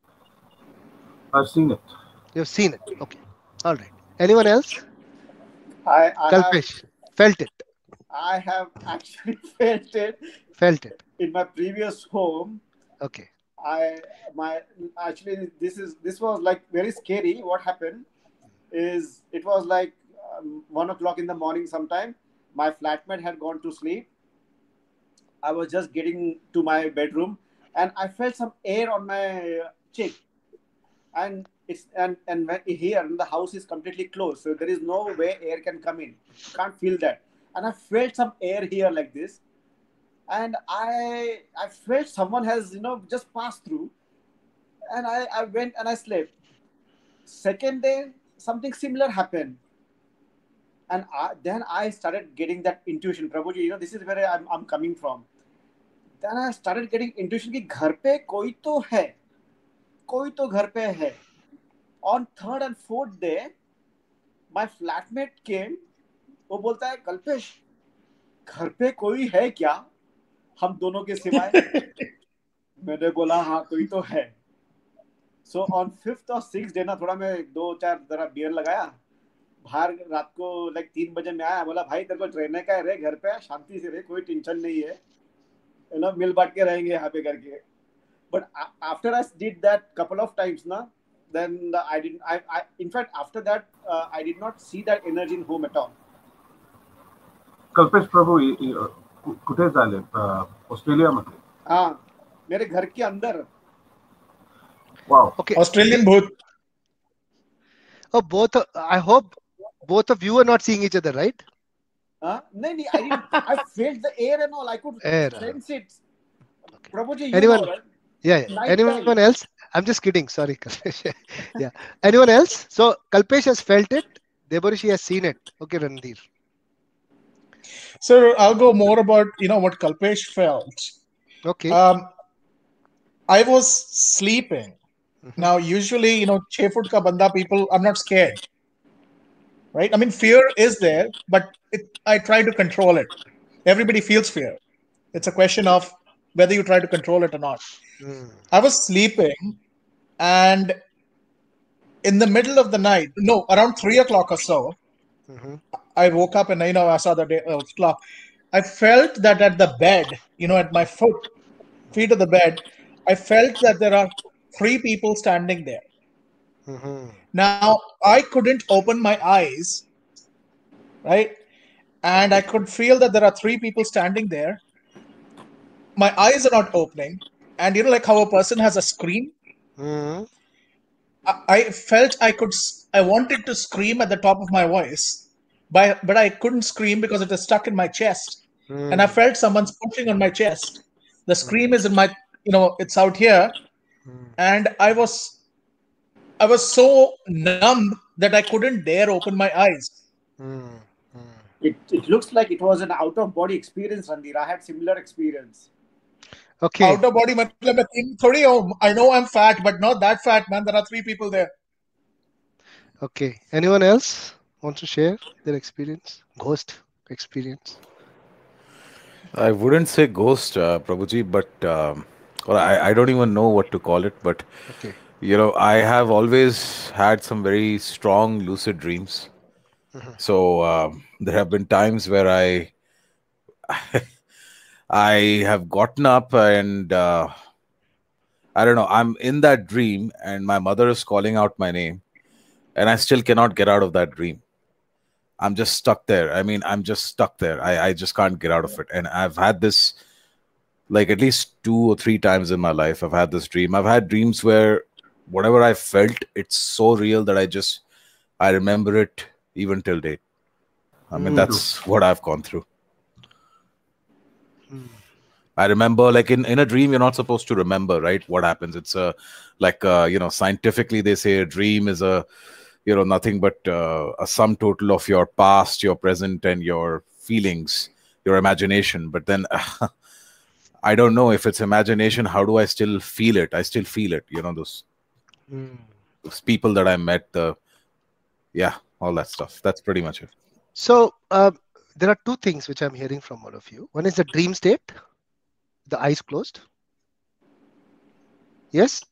I've seen it. you have seen it okay all right anyone else I, I have Kalpesh felt it I have actually felt it felt it in my previous home. okay I my actually this is this was like very scary. What happened is it was like um, one o'clock in the morning sometime. My flatmate had gone to sleep. I was just getting to my bedroom and I felt some air on my cheek. And it's and and when here the house is completely closed, so there is no way air can come in. Can't feel that. And I felt some air here like this, and I I felt someone has you know just passed through, and I I went and I slept. Second day something similar happened, and I, then I started getting that intuition. Prabhuji, you know this is where I'm I'm coming from. Then I started getting intuition कि घर पे कोई तो है, कोई तो घर पे है. On third and fourth day, my flatmate came. वो बोलता है कल्पेश घर पे कोई है क्या हम दोनों के सिवाय मैंने बोला हाँ कोई तो है सो ऑन फिफ्थ और सिक्स डे ना थोड़ा मैं दो चार जरा बियर लगाया बाहर रात को लाइक तीन बजे में आया बोला भाई तेरे को ट्रेन का रहे घर पे शांति से रहे कोई टेंशन नहीं है यू नो मिल बांट के रहेंगे यहाँ पे करके but after I did that couple of times ना then I didn't I, I in fact after that uh, I did not see that energy in home at all. Kalpesh Prabhu इ- इ- कु- कुठे झाले अ, ऑस्ट्रेलियामध्ये हाँ मेरे घर के अंदर वाव okay Australian Bhoot. oh both I hope both of you are not seeing each other right हाँ नहीं नहीं I didn't I felt the air and all I could air sense it. okay. Prabhuji, you anyone know, right? yeah, yeah. Night anyone time. else I'm just kidding sorry Kalpesh yeah anyone else so Kalpesh has felt it Debarishi has seen it okay Randir So I'll go more about you know what Kalpesh felt. okay Um, I was sleeping. Mhm. Now, usually, you know, छह foot का बंदा people, I'm not scared, right? I mean, fear is there, but it, I try to control it. Everybody feels fear. It's a question of whether you try to control it or not. Mm. I was sleeping, and in the middle of the night, no, around three o'clock or so, Mhm. I woke up and you know I saw the day, uh, clock. I felt that at the bed, you know, at my foot, feet of the bed, I felt that there are three people standing there. Mhm. Now I couldn't open my eyes, right? And I could feel that there are three people standing there. My eyes are not opening, and you know, like how a person has a scream. Mhm. I, I felt I could, s- I wanted to scream at the top of my voice, but but I couldn't scream because it is stuck in my chest. And I Mm. felt someone's pushing on my chest. The scream is in my, you know, it's out here, Mm. and I was, I was so numb that I couldn't dare open my eyes. Mm. Mm. It, it looks like it was an out of body experience, Randir. I had similar experience. Okay. Out of body, matlab मैं तीन थोड़ी हूँ. I know I'm fat, but not that fat, man. There are three people there. Okay. Anyone else wants to share their experience? Ghost experience. I wouldn't say ghost, uh, Prabhuji, but um, or I, I don't even know what to call it. But Okay. you know, I have always had some very strong lucid dreams. Mhm. So um, there have been times where I I have gotten up and uh, I don't know, I'm in that dream and my mother is calling out my name and I still cannot get out of that dream. I'm just stuck there. I mean, I'm just stuck there. I, I just can't get out of it. And I've had this like at least two or three times in my life. I've had this dream. I've had dreams where whatever I felt, it's so real that I just, I remember it even till date. I mean, Mm. that's what I've gone through. Mm. I remember, like in, in a dream, you're not supposed to remember, right? What happens? It's a, like, uh, you know, scientifically, they say a dream is a, you know, nothing but uh, a sum total of your past, your present, and your feelings, your imagination. But then I don't know if it's imagination. How do I still feel it? I still feel it. You know, those, Mm. those people that I met, the, yeah, all that stuff. That's pretty much it. So uh, there are two things which I'm hearing from all of you. One is the dream state, the eyes closed. Yes.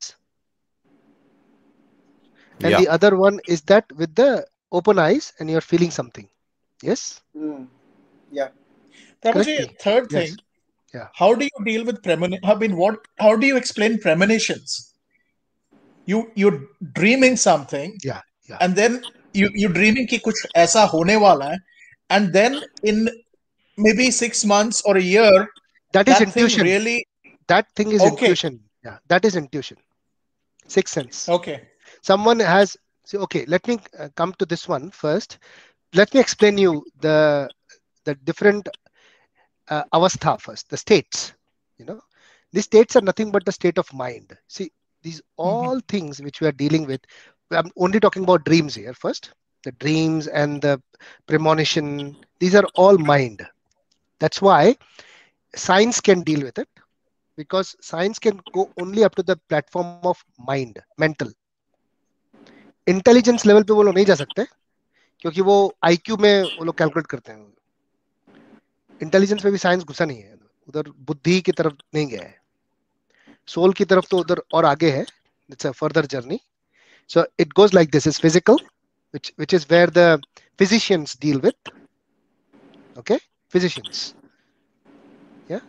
And Yeah. the other one is that with the open eyes and you're feeling something. Yes. Mm. Yeah. Correct Tamuji, me. third Yes. thing, Yeah. how do you deal with premonition? I mean, what? How do you explain premonitions? You you're dreaming something, Yeah. Yeah. and then you you dreaming कि कुछ ऐसा होने वाला है, and then in maybe six months or a year, That is that thing intuition. really That thing is okay. intuition. Yeah. That is intuition. Sixth sense. Okay. Someone has. So, okay. Let me uh, come to this one first. Let me explain you the the different uh, avastha first. The states. You know, these states are nothing but the state of mind. See, these all Mhm. things which we are dealing with. I'm only talking about dreams here first. The dreams and the premonition. These are all mind. That's why science can deal with it, because science can go only up to the platform of mind, mental. Intelligence level पे वो लोग नहीं जा सकते, क्योंकि वो IQ में वो लोग कैलकुलेट करते हैं. इंटेलिजेंस में भी साइंस घुसा नहीं है, उधर बुद्धि की तरफ नहीं गया है. सोल की तरफ तो उधर और आगे है. It's a further journey. So it goes like this: is physical, which which is where the physicians deal with. Okay, physicians. Yeah,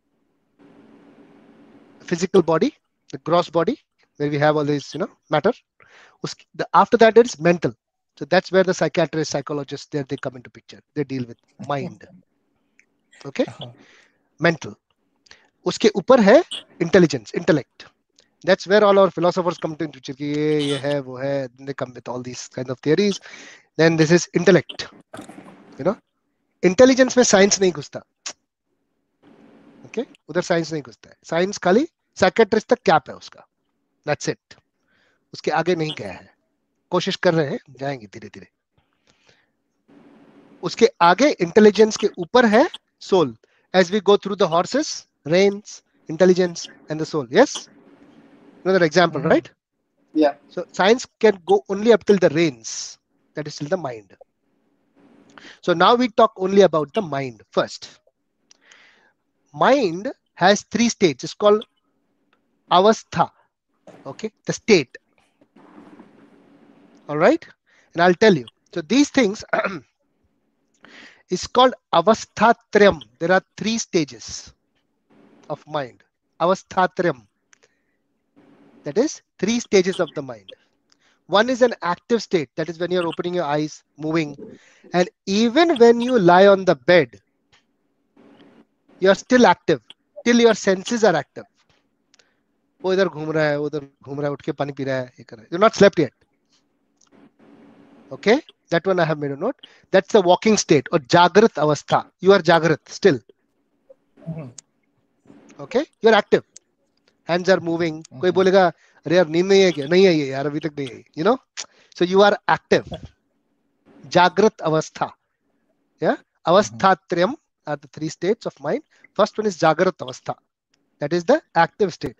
physical body, the gross body, where we have all this, you know, matter. The, after that, it is mental. So that's where the psychiatrists, psychologists, there they come into picture. They deal with mind. Okay, mental. उसके ऊपर है intelligence, intellect. That's where all our philosophers come into picture. कि ये ये है वो है. They come with all these kind of theories. Then this is intellect. You know, intelligence में science नहीं घुसता. Okay, उधर science नहीं घुसता है. Science खाली psychiatrist तक cap है उसका. That's it. उसके आगे नहीं गया है. कोशिश कर रहे हैं, जाएंगे धीरे धीरे. उसके आगे इंटेलिजेंस के ऊपर है soul. As we go through the horses, reins, intelligence, and the soul. Yes, another example, mm-hmm. right? Yeah. So science can go only up till the reins. That is still the mind. So now we talk only about the mind first. Mind has three states. It's called avastha. Okay, the state. All right, and I'll tell you. So these things is called avasthatrayam. There are three stages of mind. Avasthatrayam. That is three stages of the mind. One is an active state. That is when you're opening your eyes, moving, and even when you lie on the bed, you're still active till your senses are active. वो इधर घूम रहा है, उधर घूम रहा है, उठ के पानी पी रहा है, ये कर रहा है. You're not slept yet. Okay, that one I have made a note. That's the walking state or jagrat avastha. You are jagrat still. Mm-hmm. Okay, you're active. Hands are moving. Mm-hmm. कोई बोलेगा अरे यार नींद नहीं है क्या? नहीं है ये यार, अभी तक नहीं है. You know, so you are active. Jagrat avastha. Yeah, avasthatrayam are the three states of mind. First one is jagrat avastha. That is the active state.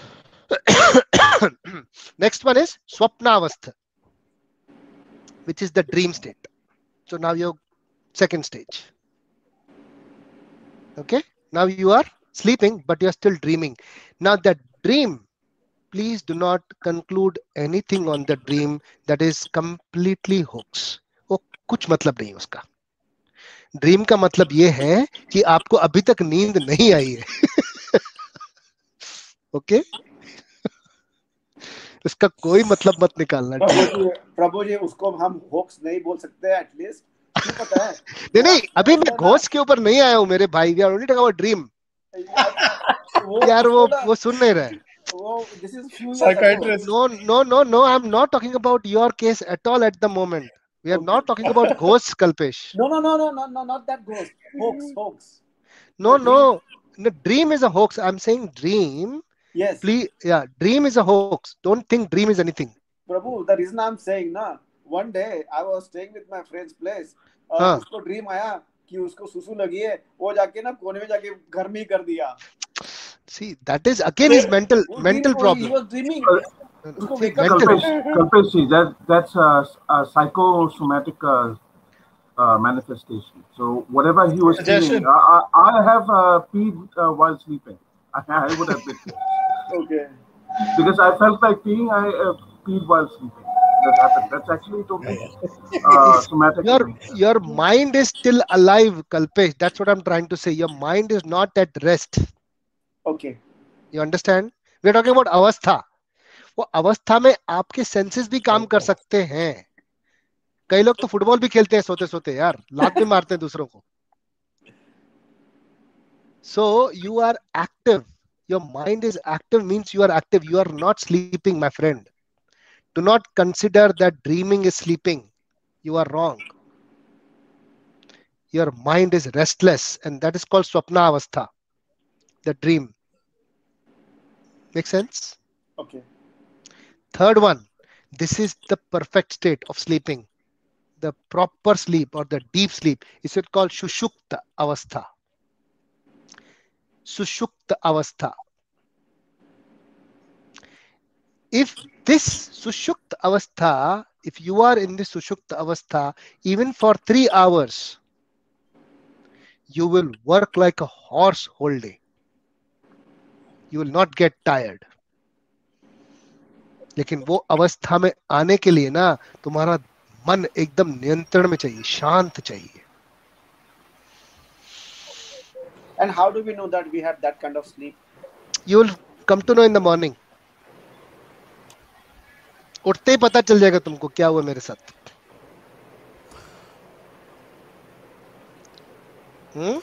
Next one is swapna avastha, which is the dream state. So now you're second stage. Okay, now you are sleeping, but you're still dreaming. Now that dream, please do not conclude anything on the dream. That is completely hoax. वो कुछ मतलब नहीं उसका। Dream का मतलब ये है कि आपको अभी तक नींद नहीं आई है। ओके, इसका कोई मतलब मत निकालना। प्रभु जी प्रभु जी उसको हम होक्स नहीं बोल सकते एटलीस्ट, क्यों पता है? नहीं नहीं, अभी मैं घोष के ऊपर नहीं आया हूँ मेरे भाई। We are only talking about dream. वो यार वो उसको ना- वो सुन नहीं रहे। वो this is few Psychiatrist. No, no, no, no. I'm not talking about your case at all at the moment. We are not talking about ghosts, Kalpesh. No, no, no, no, no, no, not that ghost. Hoax, hoax. No, The dream- no. No, dream is a hoax. I'm saying dream. Yes, Please, yeah, dream is a hoax. Don't think dream is anything. Prabhu, the reason I'm saying na, one day I was staying with my friend's place. Uh, हाँ. उसको dream आया कि उसको सुसु लगी है, वो जाके ना कोने में जाके घर में ही कर दिया। See, that is again his mental वो mental dream- problem. He was dreaming. उसको See, wake up mental. Kalpesh, Kalpesh, see, that, that's a, a psychosomatic uh, uh, manifestation. So whatever he was Suggestion. feeling, I, I I have uh, peed uh, while sleeping. I, I would admit this. Okay. Because I felt like peeing, I uh, peed while sleeping. That happened. That's actually totally uh, somatic. Your your mind is still alive, Kalpesh. That's what I'm trying to say. Your mind is not at rest. Okay. You understand? We are talking about अवस्था. वो अवस्था में आपके senses भी काम कर सकते हैं। कई लोग तो फुटबॉल भी खेलते हैं सोते सोते यार, लात भी मारते हैं दूसरों को। So you are active. Your mind is active means you are active. You are not sleeping, my friend. Do not consider that dreaming is sleeping. You are wrong. Your mind is restless, and that is called swapna avastha, the dream. Make sense? Okay. Third one, this is the perfect state of sleeping. The proper sleep or the deep sleep is it called sushukta avastha. Sushukta avastha. If this sushukta avastha, if you are in this sushukta avastha, even for three hours, you will work like a horse whole day. You will not get tired. लेकिन वो अवस्था में आने के लिए ना तुम्हारा मन एकदम नियंत्रण में चाहिए, शांत चाहिए। And how do we know that we had that kind of sleep? You will come to know in the morning. उठते ही पता चल जाएगा तुमको क्या हुआ मेरे साथ। Hmm?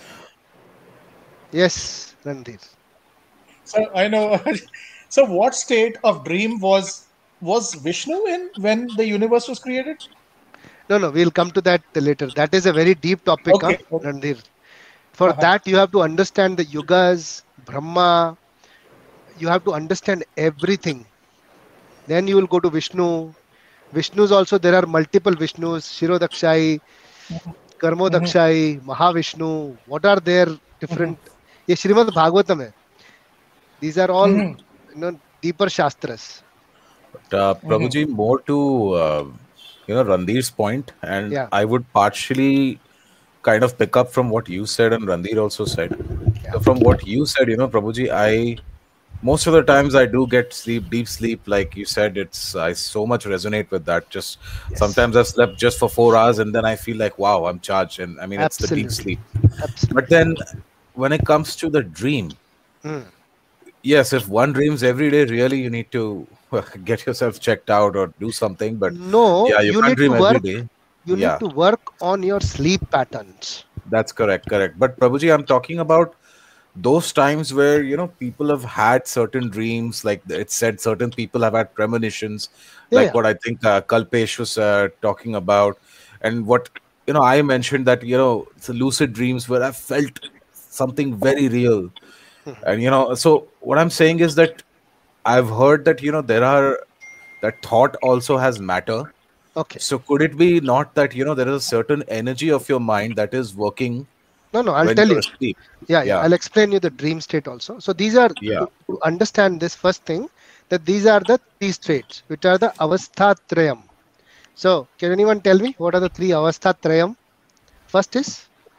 Yes, Randhir. So I know. So what state of dream was was Vishnu in when the universe was created? No, no, we'll come to that later. That is a very deep topic, Okay. huh, Randhir. For Uh-huh. that, you have to understand the yugas, Brahma. You have to understand everything. Then you will go to Vishnu. Vishnu's also, there are multiple Vishnus, Shirodakshai, Karmodakshai, Mahavishnu. What are their different? ये श्रीमद् भागवतम है. These are all Mhm. you know deeper shastras. But, uh, Prabhuji, more to uh, you know Randhir's point, and Yeah. I would partially kind of pick up from what you said and Randhir also said. So from what you said, you know, Prabhuji, I most of the times I do get sleep, deep sleep, like you said. It's I so much resonate with that. Just Yes. sometimes I've slept just for four hours and then I feel like wow, I'm charged, and I mean it's the deep Absolutely. sleep. Absolutely. But then when it comes to the dream, Hmm. yes, if one dreams every day, really you need to get yourself checked out or do something. But No, yeah, you, you can't need dream to every work. day. You Yeah. need to work on your sleep patterns. That's correct, correct. But Prabhuji, I'm talking about those times where you know people have had certain dreams, like it said, certain people have had premonitions, Yeah, like yeah. what I think uh, Kalpesh was uh, talking about, and what you know I mentioned that you know it's lucid dreams where I felt something very real, and you know. So what I'm saying is that I've heard that you know there are that thought also has matter. Okay. So could it be not that you know there is a certain energy of your mind that is working No, no, I'll when tell you're you. asleep? Yeah, yeah. Yeah. I'll explain you the dream state also. So these are Yeah. to, to understand this first thing, that these are the three states, which are the avasthatrayam. So can anyone tell me what are the three avasthatrayam? First is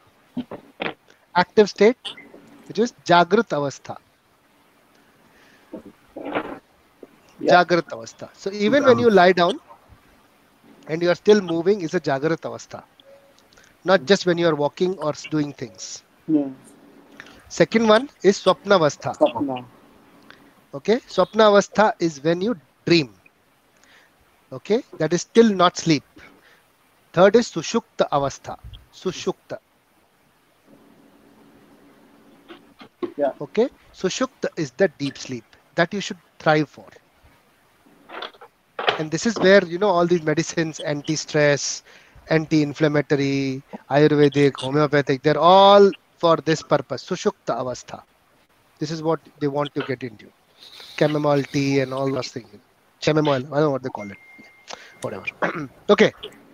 active state, which is jagrat avastha. Yeah. Jagrat avastha. So even when you lie down and you are still moving, is a jagrat avastha. not just when you are walking or s- doing things. Hmm. Second one is swapnavastha. Swapna. Okay, swapnavastha is when you dream. Okay, that is still not sleep. Third is sushukta avastha. Sushukta. Yeah. Okay, sushukta is the deep sleep that you should thrive for. And this is where, you know, all these medicines, anti-stress, anti-inflammatory, Ayurvedic, homeopathic, they're all for this purpose. Sushukta avastha. This is what they want to get into. Chamomile tea and all those things. Chamomile, I don't know what they call it. Whatever. Okay.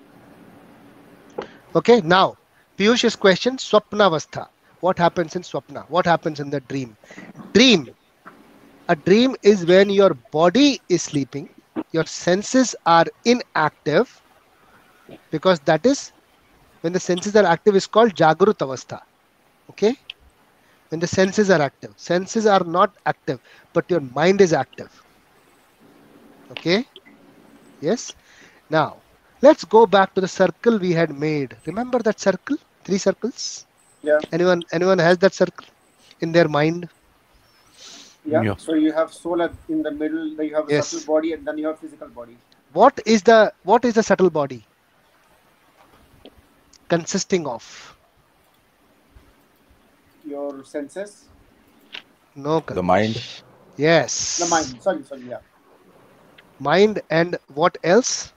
Okay, now Piyush's question, swapnavastha. What happens in swapna? What happens in the dream? Dream. A dream is when your body is sleeping, your senses are inactive, because that is when the senses are active is called Jagrut avastha. Okay? When the senses are active. Senses are not active, but your mind is active. Okay? Yes? Now, let's go back to the circle we had made. Remember that circle? Three circles? Yeah. Anyone anyone has that circle in their mind? Yeah. Yeah. So you have soul at- in the middle, then you have a Yes. subtle body, and then you have physical body. What is the what is the subtle body consisting of? Your senses, No, The mind. Kalpesh. Yes. the mind. Sorry, sorry. Yeah. Mind and what else?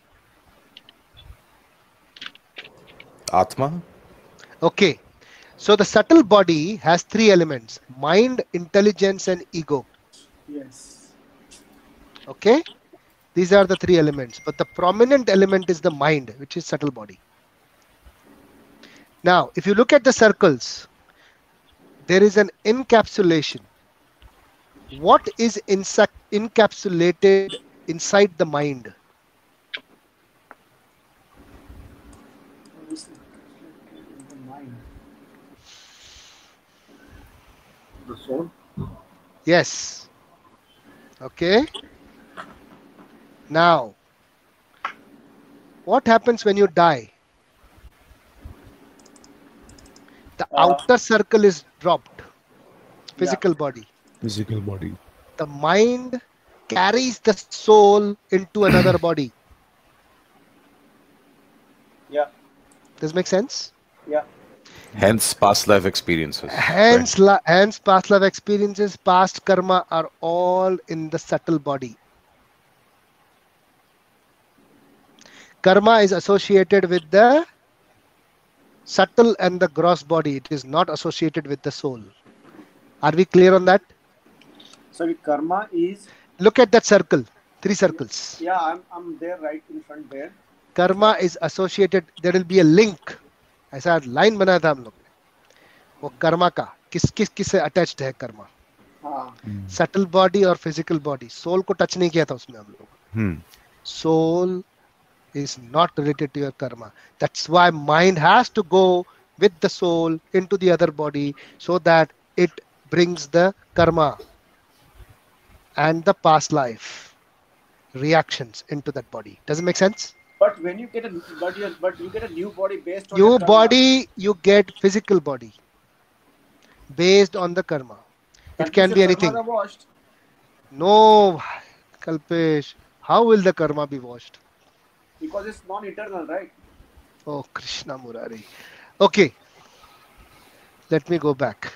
Atma. Okay. So the subtle body has three elements: mind, intelligence, and ego. Yes. Okay. These are the three elements, but the prominent element is the mind, which is subtle body. Now, if you look at the circles, there is an encapsulation. What is insa- encapsulated inside the mind? What is in the mind? The soul. Yes. Okay. Now, what happens when you die? The Uh, outer circle is dropped, yeah. physical body. Physical body. The mind carries the soul into another body. Yeah. Does it make sense? Yeah. Hence past life experiences. Hence, la- hence past life experiences, past karma are all in the subtle body. Karma is associated with the subtle and the gross body. It is not associated with the soul. Are we clear on that? Sorry, karma is. Look at that circle, three circles. Yeah, I'm I'm there right in front there. Karma is associated, there will be a link. ऐसा line बनाया था हम लोग ने, वो कर्मा का किस किस किस से अटैच्ड है कर्मा, हाँ. सटल बॉडी और फिजिकल बॉडी. सोल को टच नहीं किया था उसमें हम लोग. Hmm. Soul is not related to your karma. That's why mind has to go with the soul into the other body so that it brings the karma and the past life reactions into that body. Does it make sense? But when you get a but you but you get a new body based on New your karma. body, you get physical body based on the karma. It That can means be your anything. karmas are washed. No, Kalpesh, how will the karma be washed? Because it's non-eternal, right? Oh, Krishna Murari. Okay, let me go back.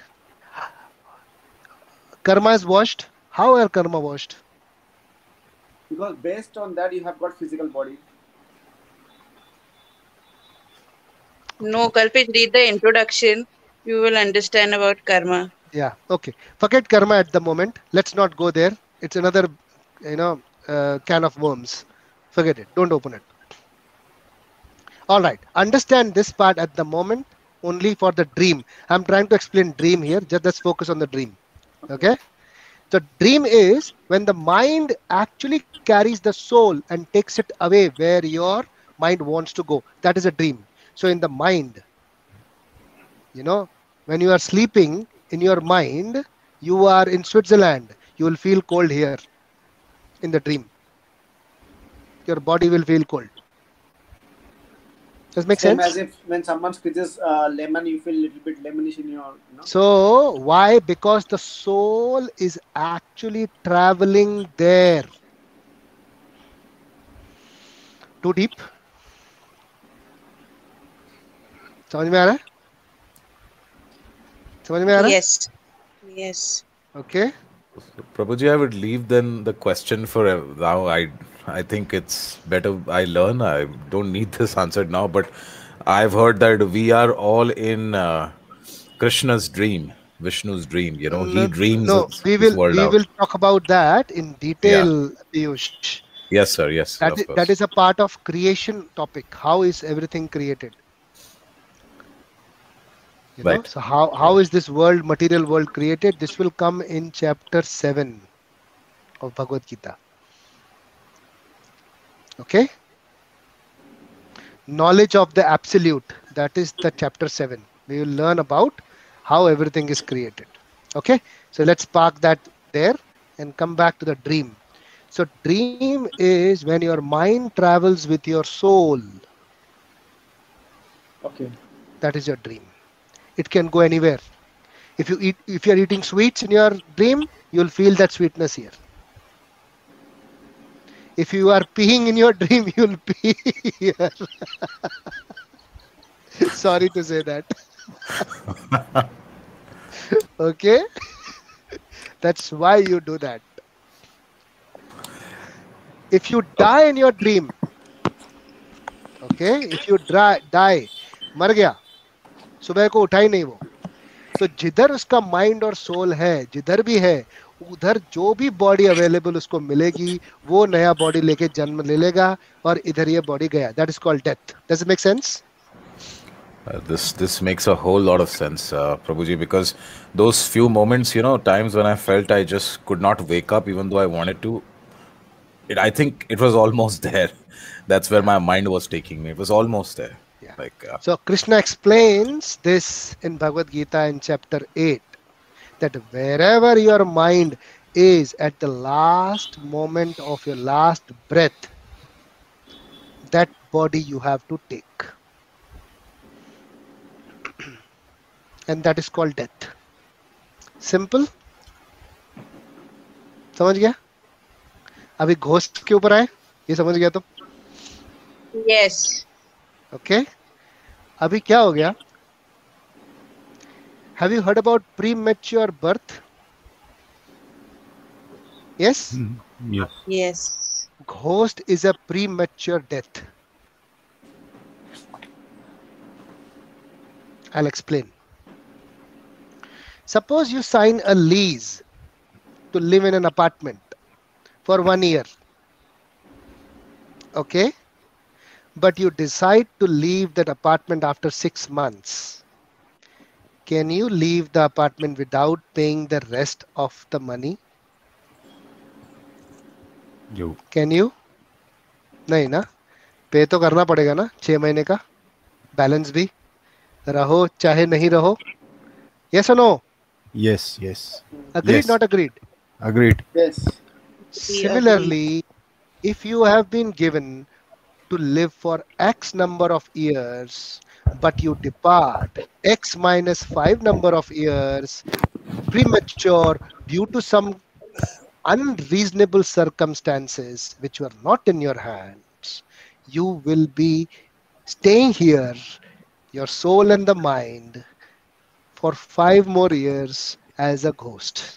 Karma is washed. How are karma washed? Because based on that, you have got physical body. No, Kalpesh, read the introduction. You will understand about karma. Yeah, okay. Forget karma at the moment. Let's not go there. It's another, you know, uh, can of worms. Forget it. Don't open it. All right. Understand this part at the moment only for the dream. I'm trying to explain dream here. Just let's focus on the dream. Okay. The dream is when the mind actually carries the soul and takes it away where your mind wants to go. That is a dream. So in the mind, you know, when you are sleeping in your mind, you are in Switzerland. You will feel cold here in the dream. Your body will feel cold. Does it make Same sense? as if when someone squeezes uh, lemon, you feel a little bit lemonish in your, you know. So why? Because the soul is actually traveling there. Too deep? समझ में आ रहा है? समझ में आ रहा है? Yes. Yes. Okay. Prabhuji, I would leave then the question for uh, now. I I think it's better I learn. I don't need this answered now, but I've heard that we are all in uh, Krishna's dream, Vishnu's dream. You know, he No, dreams no, this, we this will world we out. will talk about that in detail, Piyush. Yes, sir. Yes, That of is, course. that is a part of creation topic. How is everything created? You know, Right. so how how is this world, material world created? This will come in chapter seven of Bhagavad Gita. Okay. Knowledge of the absolute. That is the chapter seven. We will learn about how everything is created. Okay. So let's park that there and come back to the dream. So dream is when your mind travels with your soul. Okay. That is your dream. It can go anywhere. If you eat, if you are eating sweets in your dream, you'll feel that sweetness here. If you are peeing in your dream, you'll pee here. Sorry to say that. Okay. That's why you do that. If you die in your dream, okay, if you die, die, मर गया, सुबह को उठा ही नहीं वो, तो जिधर उसका माइंड और सोल है, जिधर भी है, उधर जो भी बॉडी अवेलेबल उसको मिलेगी, वो नया बॉडी लेके जन्म ले लेगा और इधर ये बॉडी गया. That is called death. Does it make sense? Uh, this this makes a whole lot of sense, uh, Prabhuji, because those few moments, you know, times when I felt I just could not wake up even though I wanted to, it, I think it was almost there. That's where my mind was taking me. It was almost there. Yeah. Like, uh, So Krishna explains this in Bhagavad Gita in chapter eight, that wherever your mind is at the last moment of your last breath, that body you have to take. And that is called death. Simple? समझ गया? अभी ghost के ऊपर आए, ये समझ गया तो? Yes. Okay. अभी क्या हो गया? Have you heard about premature birth? Yes? Yes. Yes. Ghost is a premature death. I'll explain. Suppose you sign a lease to live in an apartment for one year. Okay? But you decide to leave that apartment after six months. Can you leave the apartment without paying the rest of the money? You. Can you? नहीं ना, पे तो करना पड़ेगा ना, छह महीने का बैलेंस भी, रहो चाहे नहीं रहो. Yes or no? Yes, yes. Agreed, Yes. not agreed? Agreed. Yes. Similarly, if you have been given to live for X number of years, but you depart X minus five number of years premature due to some unreasonable circumstances which were not in your hands, you will be staying here, your soul and the mind, for five more years as a ghost.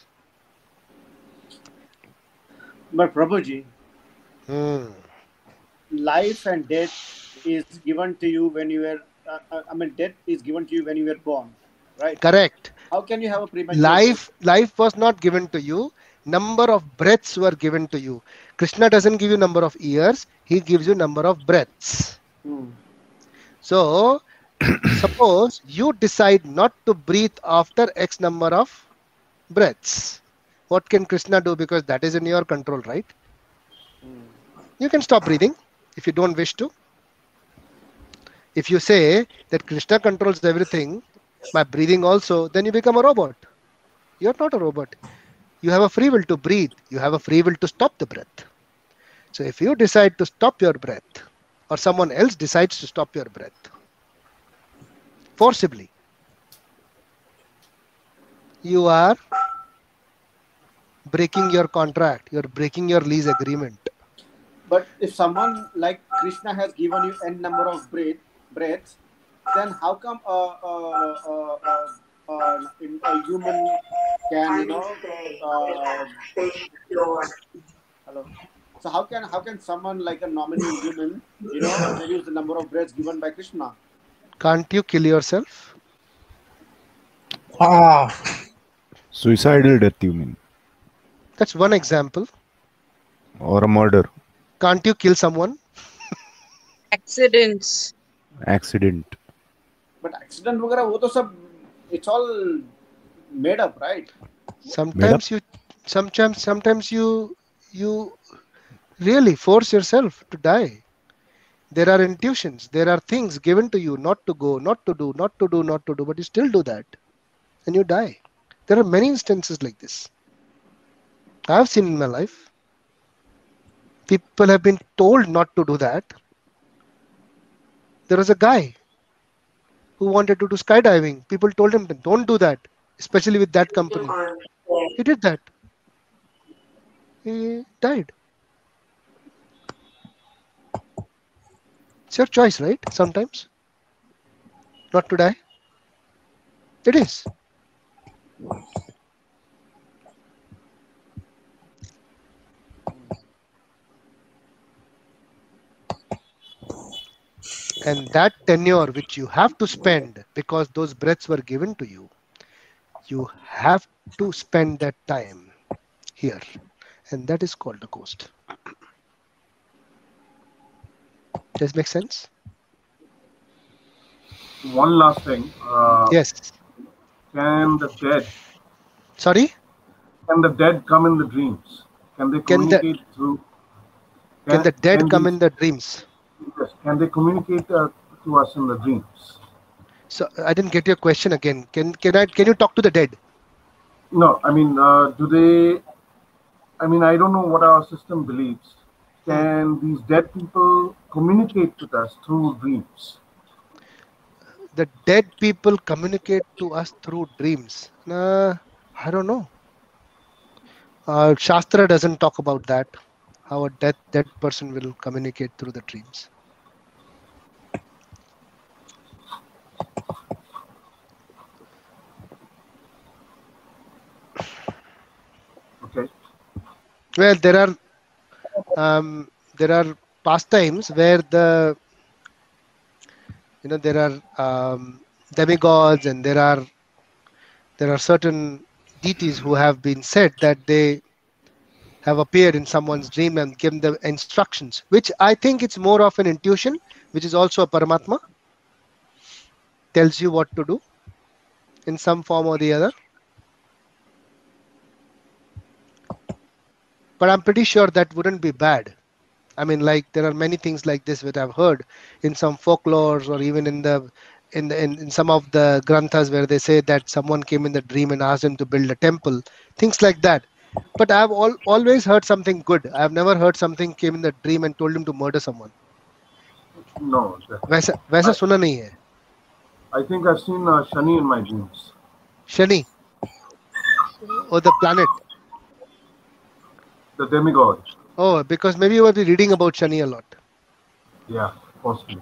But Prabhuji, Hmm. life and death is given to you when you were, uh, uh, I mean, death is given to you when you were born, right? Correct. How can you have a premature Life, life was not given to you. Number of breaths were given to you. Krishna doesn't give you number of years. He gives you number of breaths. death? Hmm. So, suppose you decide not to breathe after X number of breaths. What can Krishna do? Because that is in your control, right? You can stop breathing if you don't wish to. If you say that Krishna controls everything by breathing also, then you become a robot. You're not a robot. You have a free will to breathe. You have a free will to stop the breath. So if you decide to stop your breath, or someone else decides to stop your breath, forcibly, you are breaking your contract. You're breaking your lease agreement. But if someone like Krishna has given you n number of breath, breaths, then how come a, a, a, a, a, a human can, you know, uh, hello? So how can how can someone like a nominal human, you know, reduce the number of breaths given by Krishna? Can't you kill yourself? Ah, Suicidal death, you mean? That's one example. Or a murder. Can't you kill someone? Accidents. Accident. But accident वगैरह वो तो सब it's all made up, right? Sometimes you, sometimes, sometimes you, you really force yourself to die. There are intuitions. There are things given to you not to go, not to do, not to do, not to do, but you still do that, and you die. There are many instances like this. I have seen in my life. People have been told not to do that. There was a guy who wanted to do skydiving. People told him, don't do that, especially with that company. He did that. He died. It's your choice, right? Sometimes. Not to die. It is. And that tenure which you have to spend because those breaths were given to you, you have to spend that time here. And that is called the cost. Does it make sense? One last thing. Uh, Yes. Can the dead Sorry? can the dead come in the dreams? Can they Can the- communicate through? Can the dead can come these- in the dreams? Yes. Can they communicate uh, to us in the dreams? So I didn't get your question again. Can can I can you talk to the dead? No, I mean, uh, do they? I mean, I don't know what our system believes. Can these dead people communicate with us through dreams? The dead people communicate to us through dreams. Nah, I don't know. Uh, Shastra doesn't talk about that. How a dead dead person will communicate through the dreams. Okay. Well, there are um, there are pastimes where the you know there are um, demigods and there are there are certain deities who have been said that they have appeared in someone's dream and given them instructions, which I think it's more of an intuition, which is also a Paramatma, tells you what to do in some form or the other. But I'm pretty sure that wouldn't be bad. I mean, like there are many things like this which I've heard in some folklores or even in the in the in, in some of the granthas where they say that someone came in the dream and asked him to build a temple, things like that. But I've all, always heard something good. I've never heard something came in the dream and told him to murder someone. No. that- वैसा वैसा सुना नहीं है. I think I've seen uh, Shani in my dreams. Shani or the planet. The demigod. Oh, because maybe you were reading about Shani a lot. Yeah, possibly.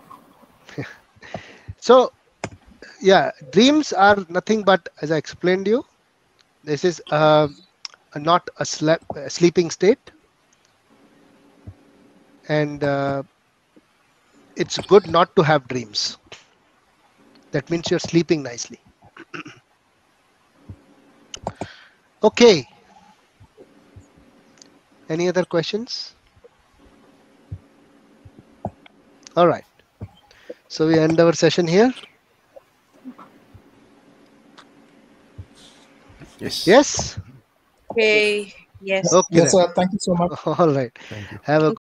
So, yeah, dreams are nothing but, as I explained you, this is uh, not a, sle a sleeping state. And uh, it's good not to have dreams. That means you're sleeping nicely. Okay. Any other questions? All right. So we end our session here. Yes. Yes? Okay. Yes. Okay. yes, then. sir. Thank you so much. All right. Have a